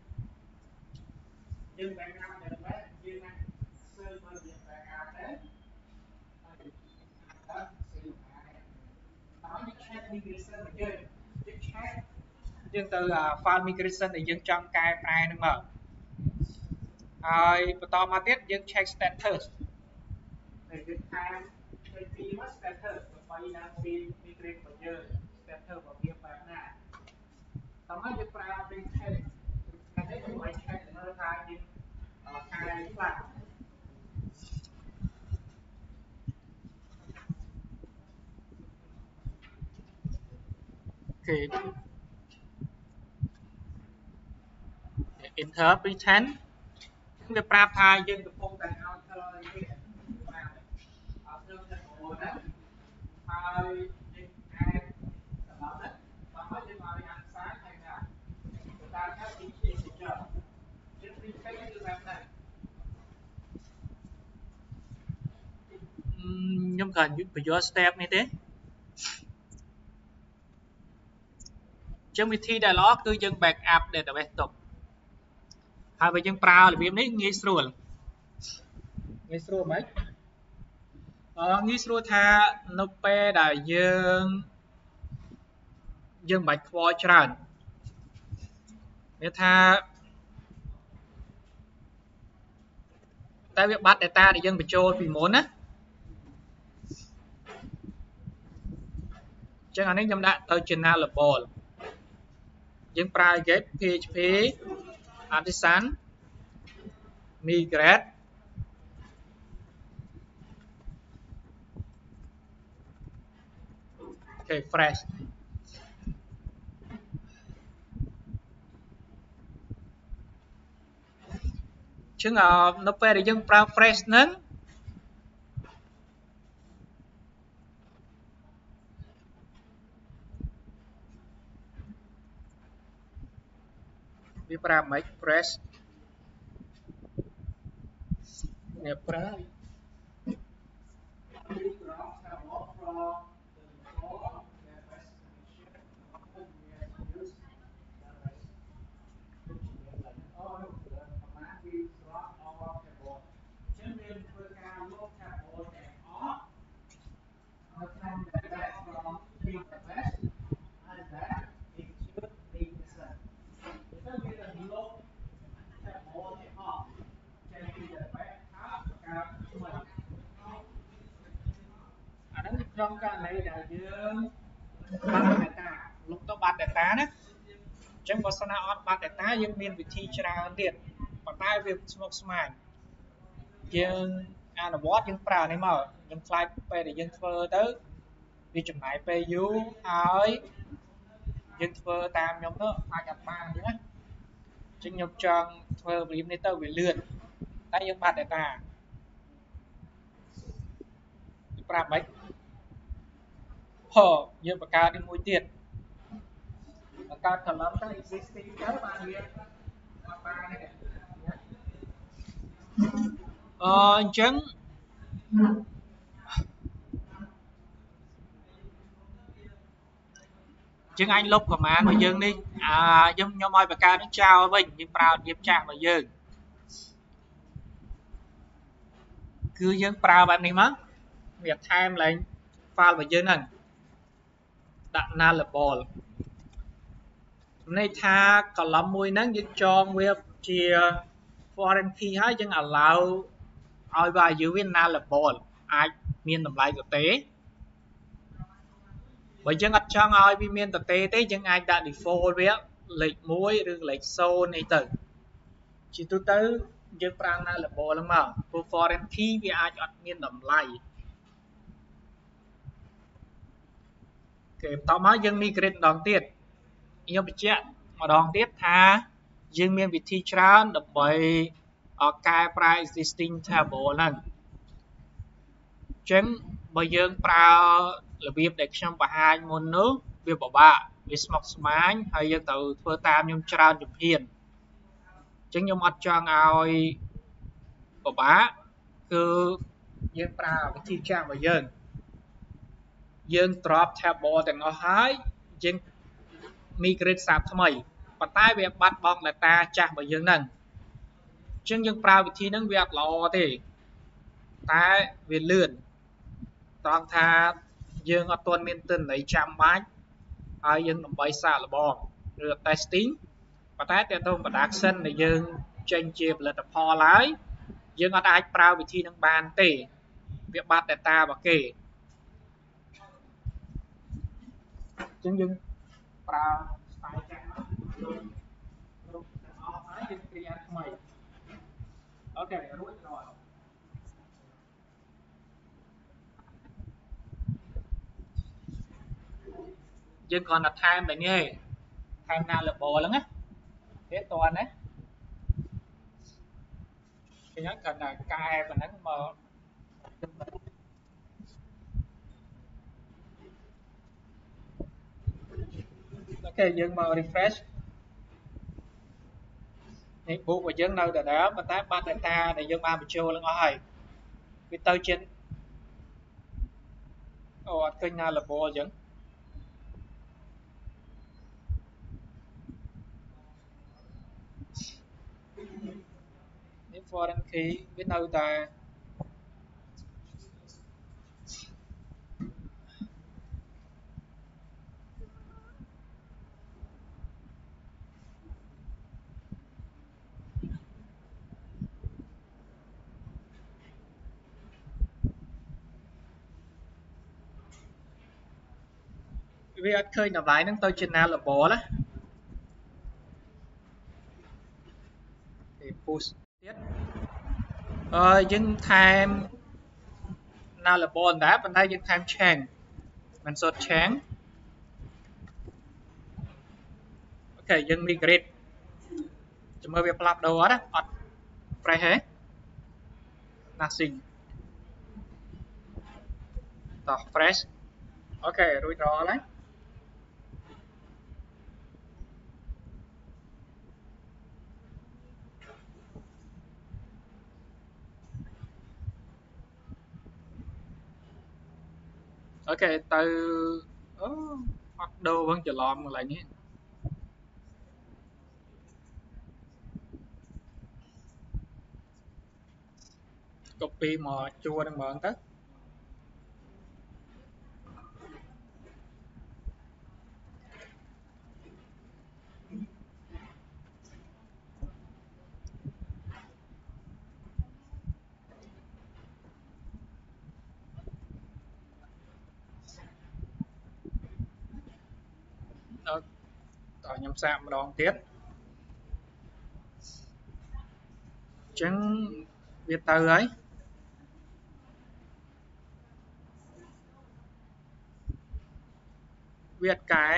យើង backup database យើងអាច server យើង backup ទៅហើយដល់ server ហើយយើង check migration របស់យើង check យើងទៅ file migration ដែលយើងចង់កែប្រែនឹងមកហើយបន្តមកទៀតយើង check status ដែលយើងថែមទៅពីមក status ដើម្បីដាក់ពី migrate របស់យើង status របស់វាបែបណាតោះមកយើងប្រើ recheck តែនេះខ្ញុំឲ្យ check មើលថាយើងកែខ្លះអូខេ enter pretend វាប្រាប់ថាយើងកំពុងតែឲ្យធ្វើនេះឲ្យធ្វើតែប្រព័ន្ធហ្នឹងហើយយើងអាចសម្រាប់ហ្នឹងបាទហើយយើងឲ្យអានសារហើយណាតាមថាទីជាចប់យើង recheck គឺបែបហ្នឹងខ្ញុំគ្រាន់បញ្យល់ step នេះទេចឹងវិធីដែលល្អគឺយើង backup database ទុកហើយបើយើងប្រើរបៀបនេះងាយស្រួលហ្មងងាយស្រួលថានៅពេលដែលយើងមិនបាច់ខ្វល់ច្រើនវាថាតែវាបាត់ data ដែលយើងបញ្ចូលពីមុនណាចឹងអានេះខ្ញុំដាក់ទៅជា nullable យើងប្រើ get php artisan migrate អូខេ fresh ចឹងនៅពេលដែលយើងប្រើ fresh ហ្នឹងវាប្រើមិន fresh នេះប្រើ trong cái này là dương bắt data លុបទៅបាត់ data ណាអញ្ចឹងបើសិនណាអត់បាត់ data យើងមានវិធីច្រើនទៀតប៉ុន្តែវាស្មុគស្មាញយើងអនុវត្តយើងប្រើនេះមកខ្ញុំខ្លាចពេលដែលយើងធ្វើទៅវាចំណាយពេលយូរហើយយើងធ្វើតាមខ្ញុំទៅអាចអត់បានអញ្ចឹងណាអញ្ចឹងខ្ញុំចង់ធ្វើរបៀបនេះទៅវាលឿនតែយើងបាត់ data ប្រាប់មិនយើងបង្កើតមួយទៀតបង្កើត column ទៅ existing ទៅបានវាអត់បានទេអញ្ចឹងយើងអាចលុប command របស់យើងនេះខ្ញុំឲ្យបង្កើតនឹងចោលវិញយើងប្រើរបៀបចាស់របស់យើងគឺយើងប្រើបែបនេះមកវាថែមឡើង file របស់យើងហ្នឹងដាក់ nullable ន័យថា column មួយហ្នឹងយើងចងវាជា foreign key ហើយយើង allow ឲ្យ value វា nullable អាចមានតម្លៃទទេបើយើងអត់ចង់ឲ្យវាមានទទេទេយើងអាចដាក់ default វាលេខ1ឬលេខ0អីទៅជាទូទៅយើងប្រើ nullable ហ្នឹងមកព្រោះ foreign key វាអាចអត់មានតម្លៃគេបន្តមកយើង migrate ម្ដងទៀតខ្ញុំបញ្ជាក់ម្ដងទៀតថាយើងមានវិធីច្រើនដើម្បីកែប្រែ existing table ហ្នឹងអញ្ចឹងបើយើងប្រើរបៀបដែលខ្ញុំបង្ហាញមុននោះវាពិបាកវាស្មុគស្មាញហើយយើងត្រូវធ្វើតាមខ្ញុំច្រើនជំហានអញ្ចឹងខ្ញុំអត់ចង់ឲ្យពិបាកគឺយើងប្រើវិធីចាស់របស់យើង drop table ទាំងអស់ហើយយើង migrate សាបថ្មីប៉ុន្តែវាបាត់បង់ data ចាស់របស់យើងហ្នឹងអញ្ចឹងយើងប្រើវិធីហ្នឹងវាអត់ល្អទេតែវាលឿនត្រង់ថាយើងអត់ទាន់មានទិន្នន័យចាំបាច់ហើយយើងដើម្បីសាកល្បងឬ testing ប៉ុន្តែទាក់ទង production ដែលយើងចេញជាផលិតផលហើយយើងអត់អាចប្រើវិធីហ្នឹងបានទេវាបាត់ data របស់គេអញ្ចឹងយើងប្រើ style ចាស់មករូបទាំងអស់ហើយយើង create ថ្មីអូខេរួចរាល់យើងគ្រាន់តែថែមតែនេះថែម nullable ហ្នឹងណាវាតន់ណាឃើញហើយគ្រាន់តែកែប៉ុណ្ណឹងមកអូខេយើងមក refresh នេះ book របស់យើងនៅដដែលប៉ុន្តែបាត់ data ដែលយើងបានបញ្ចូលឡើងអស់ហើយវាទៅជាអូអត់ឃើញ nullable អញ្ចឹងនេះ foreign key វានៅតែវាអត់ឃើញតម្លៃហ្នឹងទៅជា nullable ណាគេ push ទៀតយើងថែម nullable ដែរប៉ុន្តែយើងថែម change មិនសុទ្ធ change អូខេយើង migrate ចាំមើលវាផ្លាប់ដូរអត់អត់ fresh ទេ nothing តោះ fresh អូខេរួចរាល់ហើយអូខេទៅអូអត់ដូរវិញច្រឡំកន្លែងនេះ copy មកជួរនឹងហ្មងទៅតើខ្ញុំសាកម្ដងទៀតអញ្ចឹងវាទៅហើយវាអត់កែ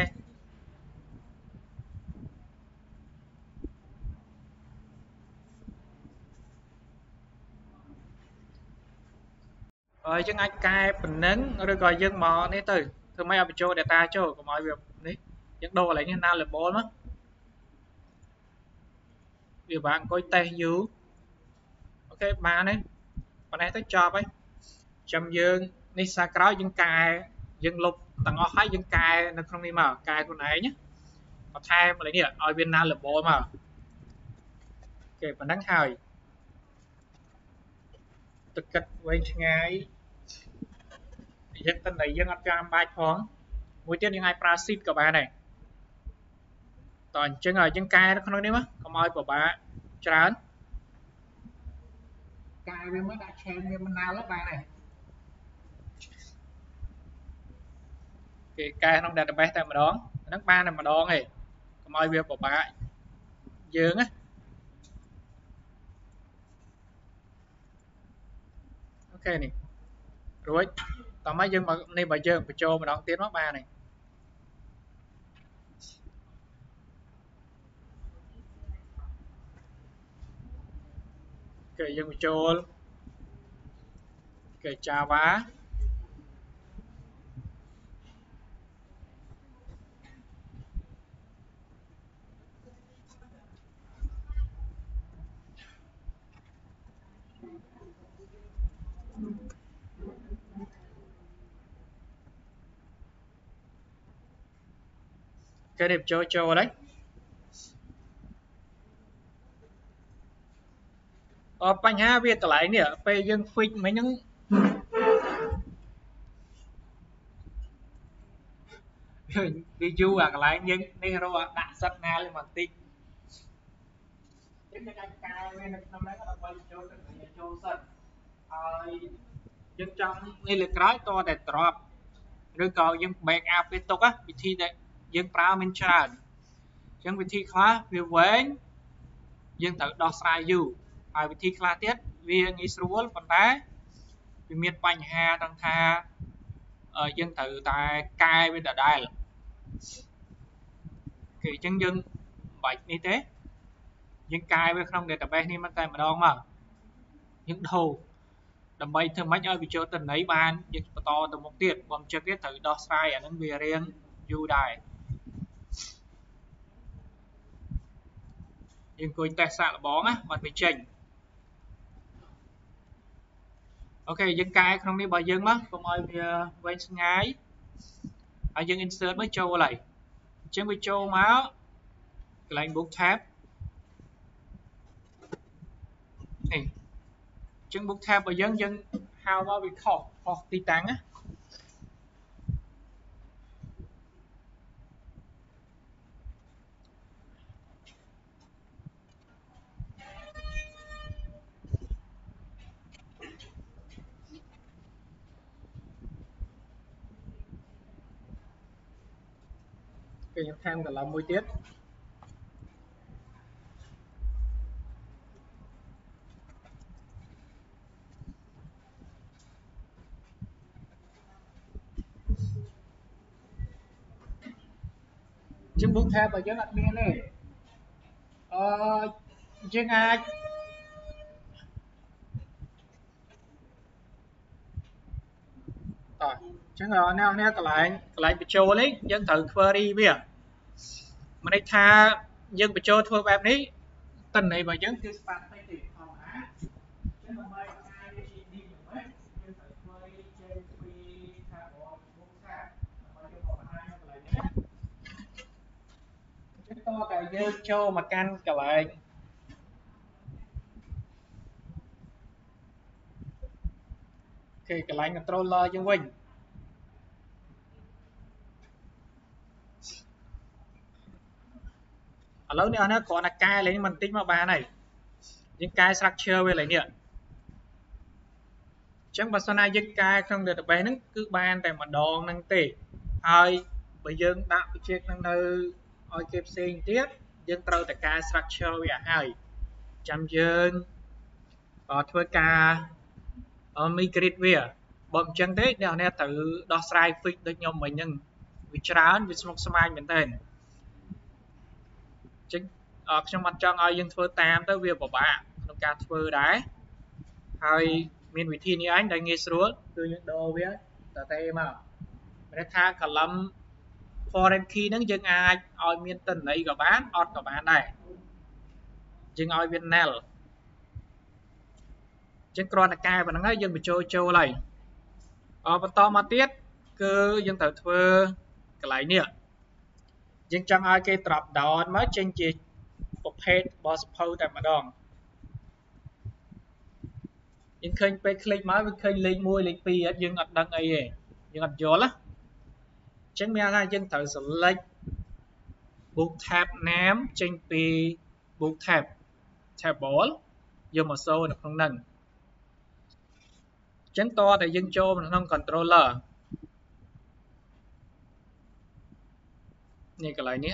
ហើយយើងអាចកែប៉ុណ្ណឹងឬក៏យើងមកនេះទៅធ្វើម៉េចឲ្យបញ្ចូល data ចូលកុំឲ្យវានេះយើងដូរកន្លែងនេះ nullable មកវាបាក់អង្គុយ test you អូខេបានហើយប៉ុណ្ណេះទៅចប់ហើយចាំយើងនេះសាក្រោយយើងកែយើងលុបទាំងអស់ហើយយើងកែនៅក្នុងនេះមកកែខ្លួនឯងណាបន្ថែមอะไรនេះឲ្យវា nullable មកអូខេប៉ុណ្ណឹងហើយទឹកគិតវែងឆ្ងាយយើងតែយើងអត់ចាំបាច់ផងមួយទៀតយើងអាចប្រើ sheet ក៏បានដែរតោះអញ្ចឹងឲ្យយើងកែនៅក្នុងនេះមកកុំឲ្យពិបាកច្រើនកែវាមកដាក់ change វាមិនណាល់បានដែរគេកែក្នុង database តែម្ដងហ្នឹងបានតែម្ដងឯងកុំឲ្យវាពិបាកយើងណាអូខេនេះរួចតោះមកយើងមកនេះបើយើងបញ្ចូលម្ដងទៀតមកបានហើយគេយើងបញ្ចូលគេ Java គេរៀបចូលđấy បញ្ហាវាកន្លែងនេះពេលយើង fix មិញហ្នឹងវាយូរអាកន្លែងយើងនេះរកដាក់សិតណាលេបន្តិចយើងអាចកែវានៅក្នុងហ្នឹងដើម្បីចូលទៅចូលសិតហើយយើងចង់នេះលើក្រោយតតែ drop ឬក៏យើង back up វាទុកវិធីដែលយើងប្រើមានច្រើនអញ្ចឹងវិធីខ្លះវាវែងយើងត្រូវដោះស្រាយយូរហើយវិធីខ្លះទៀតវាងាយស្រួលប៉ុន្តែវាមានបញ្ហាទាំងថាយើងត្រូវតែកែវាដដែលគឺអញ្ចឹងយើងមិនបាច់នេះទេយើងកែវាក្នុង database នេះមកតែម្ដងមកយើងដូរដើម្បីធ្វើម៉េចឲ្យវាចូលទៅណីបានយើងបន្តទៅមុខទៀតបើមិនចឹងទៀតត្រូវដោះស្រាយអានឹងវារៀងយូរដែរយើងអង្គុយតេស្តសាកល្បងណាបាត់វាចេញអូខេយើងកែក្នុងនេះរបស់យើងមកកុំឲ្យវាវែងឆ្ងាយហើយយើង insert មកចូលហើយអញ្ចឹងវាចូលមកកន្លែង book tab នេះអញ្ចឹង book tab របស់យើងហៅមកវាខុសទីតាំងណាគេខ្ញុំថែមកន្លងមួយទៀតជាង book tab របស់យើងអត់មានទេយើងអាចអញ្ចឹងអ្នកកន្លែងបញ្ចូលនេះយើងត្រូវ query វាមិនន័យថាយើងបញ្ចូលធ្វើបែបនេះតន័យរបស់យើងគឺ static ទេធម្មតាចឹងដើម្បីឲ្យវាជានេះវិញយើងត្រូវ query ចេញពី tab របស់ book tab ដើម្បីយកមកបង្ហាញនៅកន្លែងនេះចឹងតើយើងចូលមកកាន់កន្លែងគេកន្លែង controller យើងវិញឥឡូវនេះគ្រាន់តែកែលេងបន្តិចមកបានហើយយើងកែ structure វាលេងនេះអញ្ចឹងបើសិនណាយើងកែក្នុង database ហ្នឹងគឺបានតែម្ដងហ្នឹងទេហើយបើយើងដាក់វិជានឹងនៅឲ្យគេផ្សេងទៀតយើងត្រូវតែកែ structure វាឲ្យចាំយើងធ្វើការ migrate វាបើមិនអញ្ចឹងទេអ្នកត្រូវដោះស្រាយ fix ដូចខ្ញុំមិញហ្នឹងវាច្រើនវាស្មុគស្មាញមែនទែនចឹងខ្ញុំអត់ចង់ឲ្យយើងធ្វើតាមទៅវាពិបាកក្នុងការធ្វើដែរហើយមានវិធីនេះឯងដែលងាយស្រួលគឺយើងដូរវាតែមកមានថា column foreign key ហ្នឹងយើងអាចឲ្យមានទិន្នន័យក៏បានអត់ក៏បានដែរយើងឲ្យវា null ចឹងគ្រាន់តែកែប៉ុណ្្នឹងហើយយើងបញ្ចូលហើយបន្តមកទៀតគឺយើងត្រូវធ្វើកន្លែងនេះយើងចង់ឲ្យគេ drop down មកចេញជាប្រភេទរបស់សភៅតែម្ដងយើងឃើញពេល click មកវាឃើញលេខ1លេខ2យើងអត់ដឹងអីទេយើងអត់យល់ណាអញ្ចឹងមានថាយើងត្រូវ select book tab name ចេញពី book tab table យកមកសូនៅក្នុងហ្នឹងអញ្ចឹងតតែយើងចូលក្នុង controller នេះកន្លែងនេះ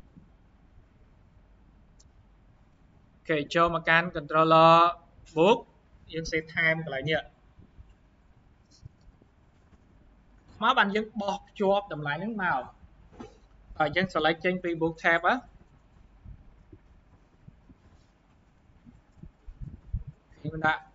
គេចូលមកកាន់ controller book យើង set time កន្លែងនេះមកបានយើងបោះភ្ជាប់តម្លៃហ្នឹងមកហើយយើង select ចេញពី book tab ឃ mình đã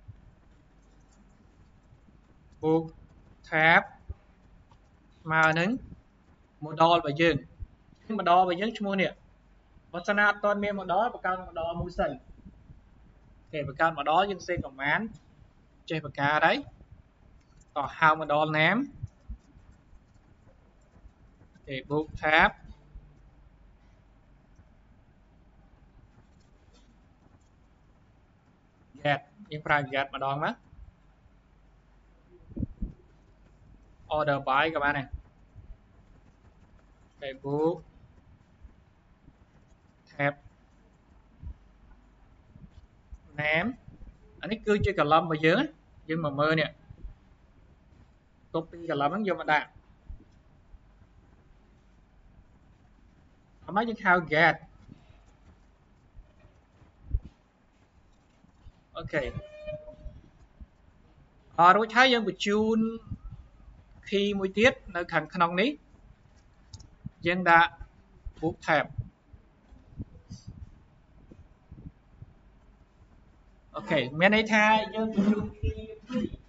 book tab mà nứng một đo và dừng một đo và dừng mua nè và sau đó toàn miền một đó và cao một đo mũi sần kể và cao một đó nhưng xeของมันchơi và ca đấyต่อ how một đo ném để book tab get យើងប្រើ get ម្ដងមក order by ក៏បានដែរ Facebook tab name អានេះគឺជា column របស់យើងយើងមកមើលនេះ copy column ហ្នឹងយកមកដាក់ហើយមកយើងហៅ get អូខេរួចហើយយើងបញ្ជូន key មួយទៀតនៅខាងក្នុងនេះយើងដាក់ book tab អូខេមានន័យថាយើងបញ្ជូន key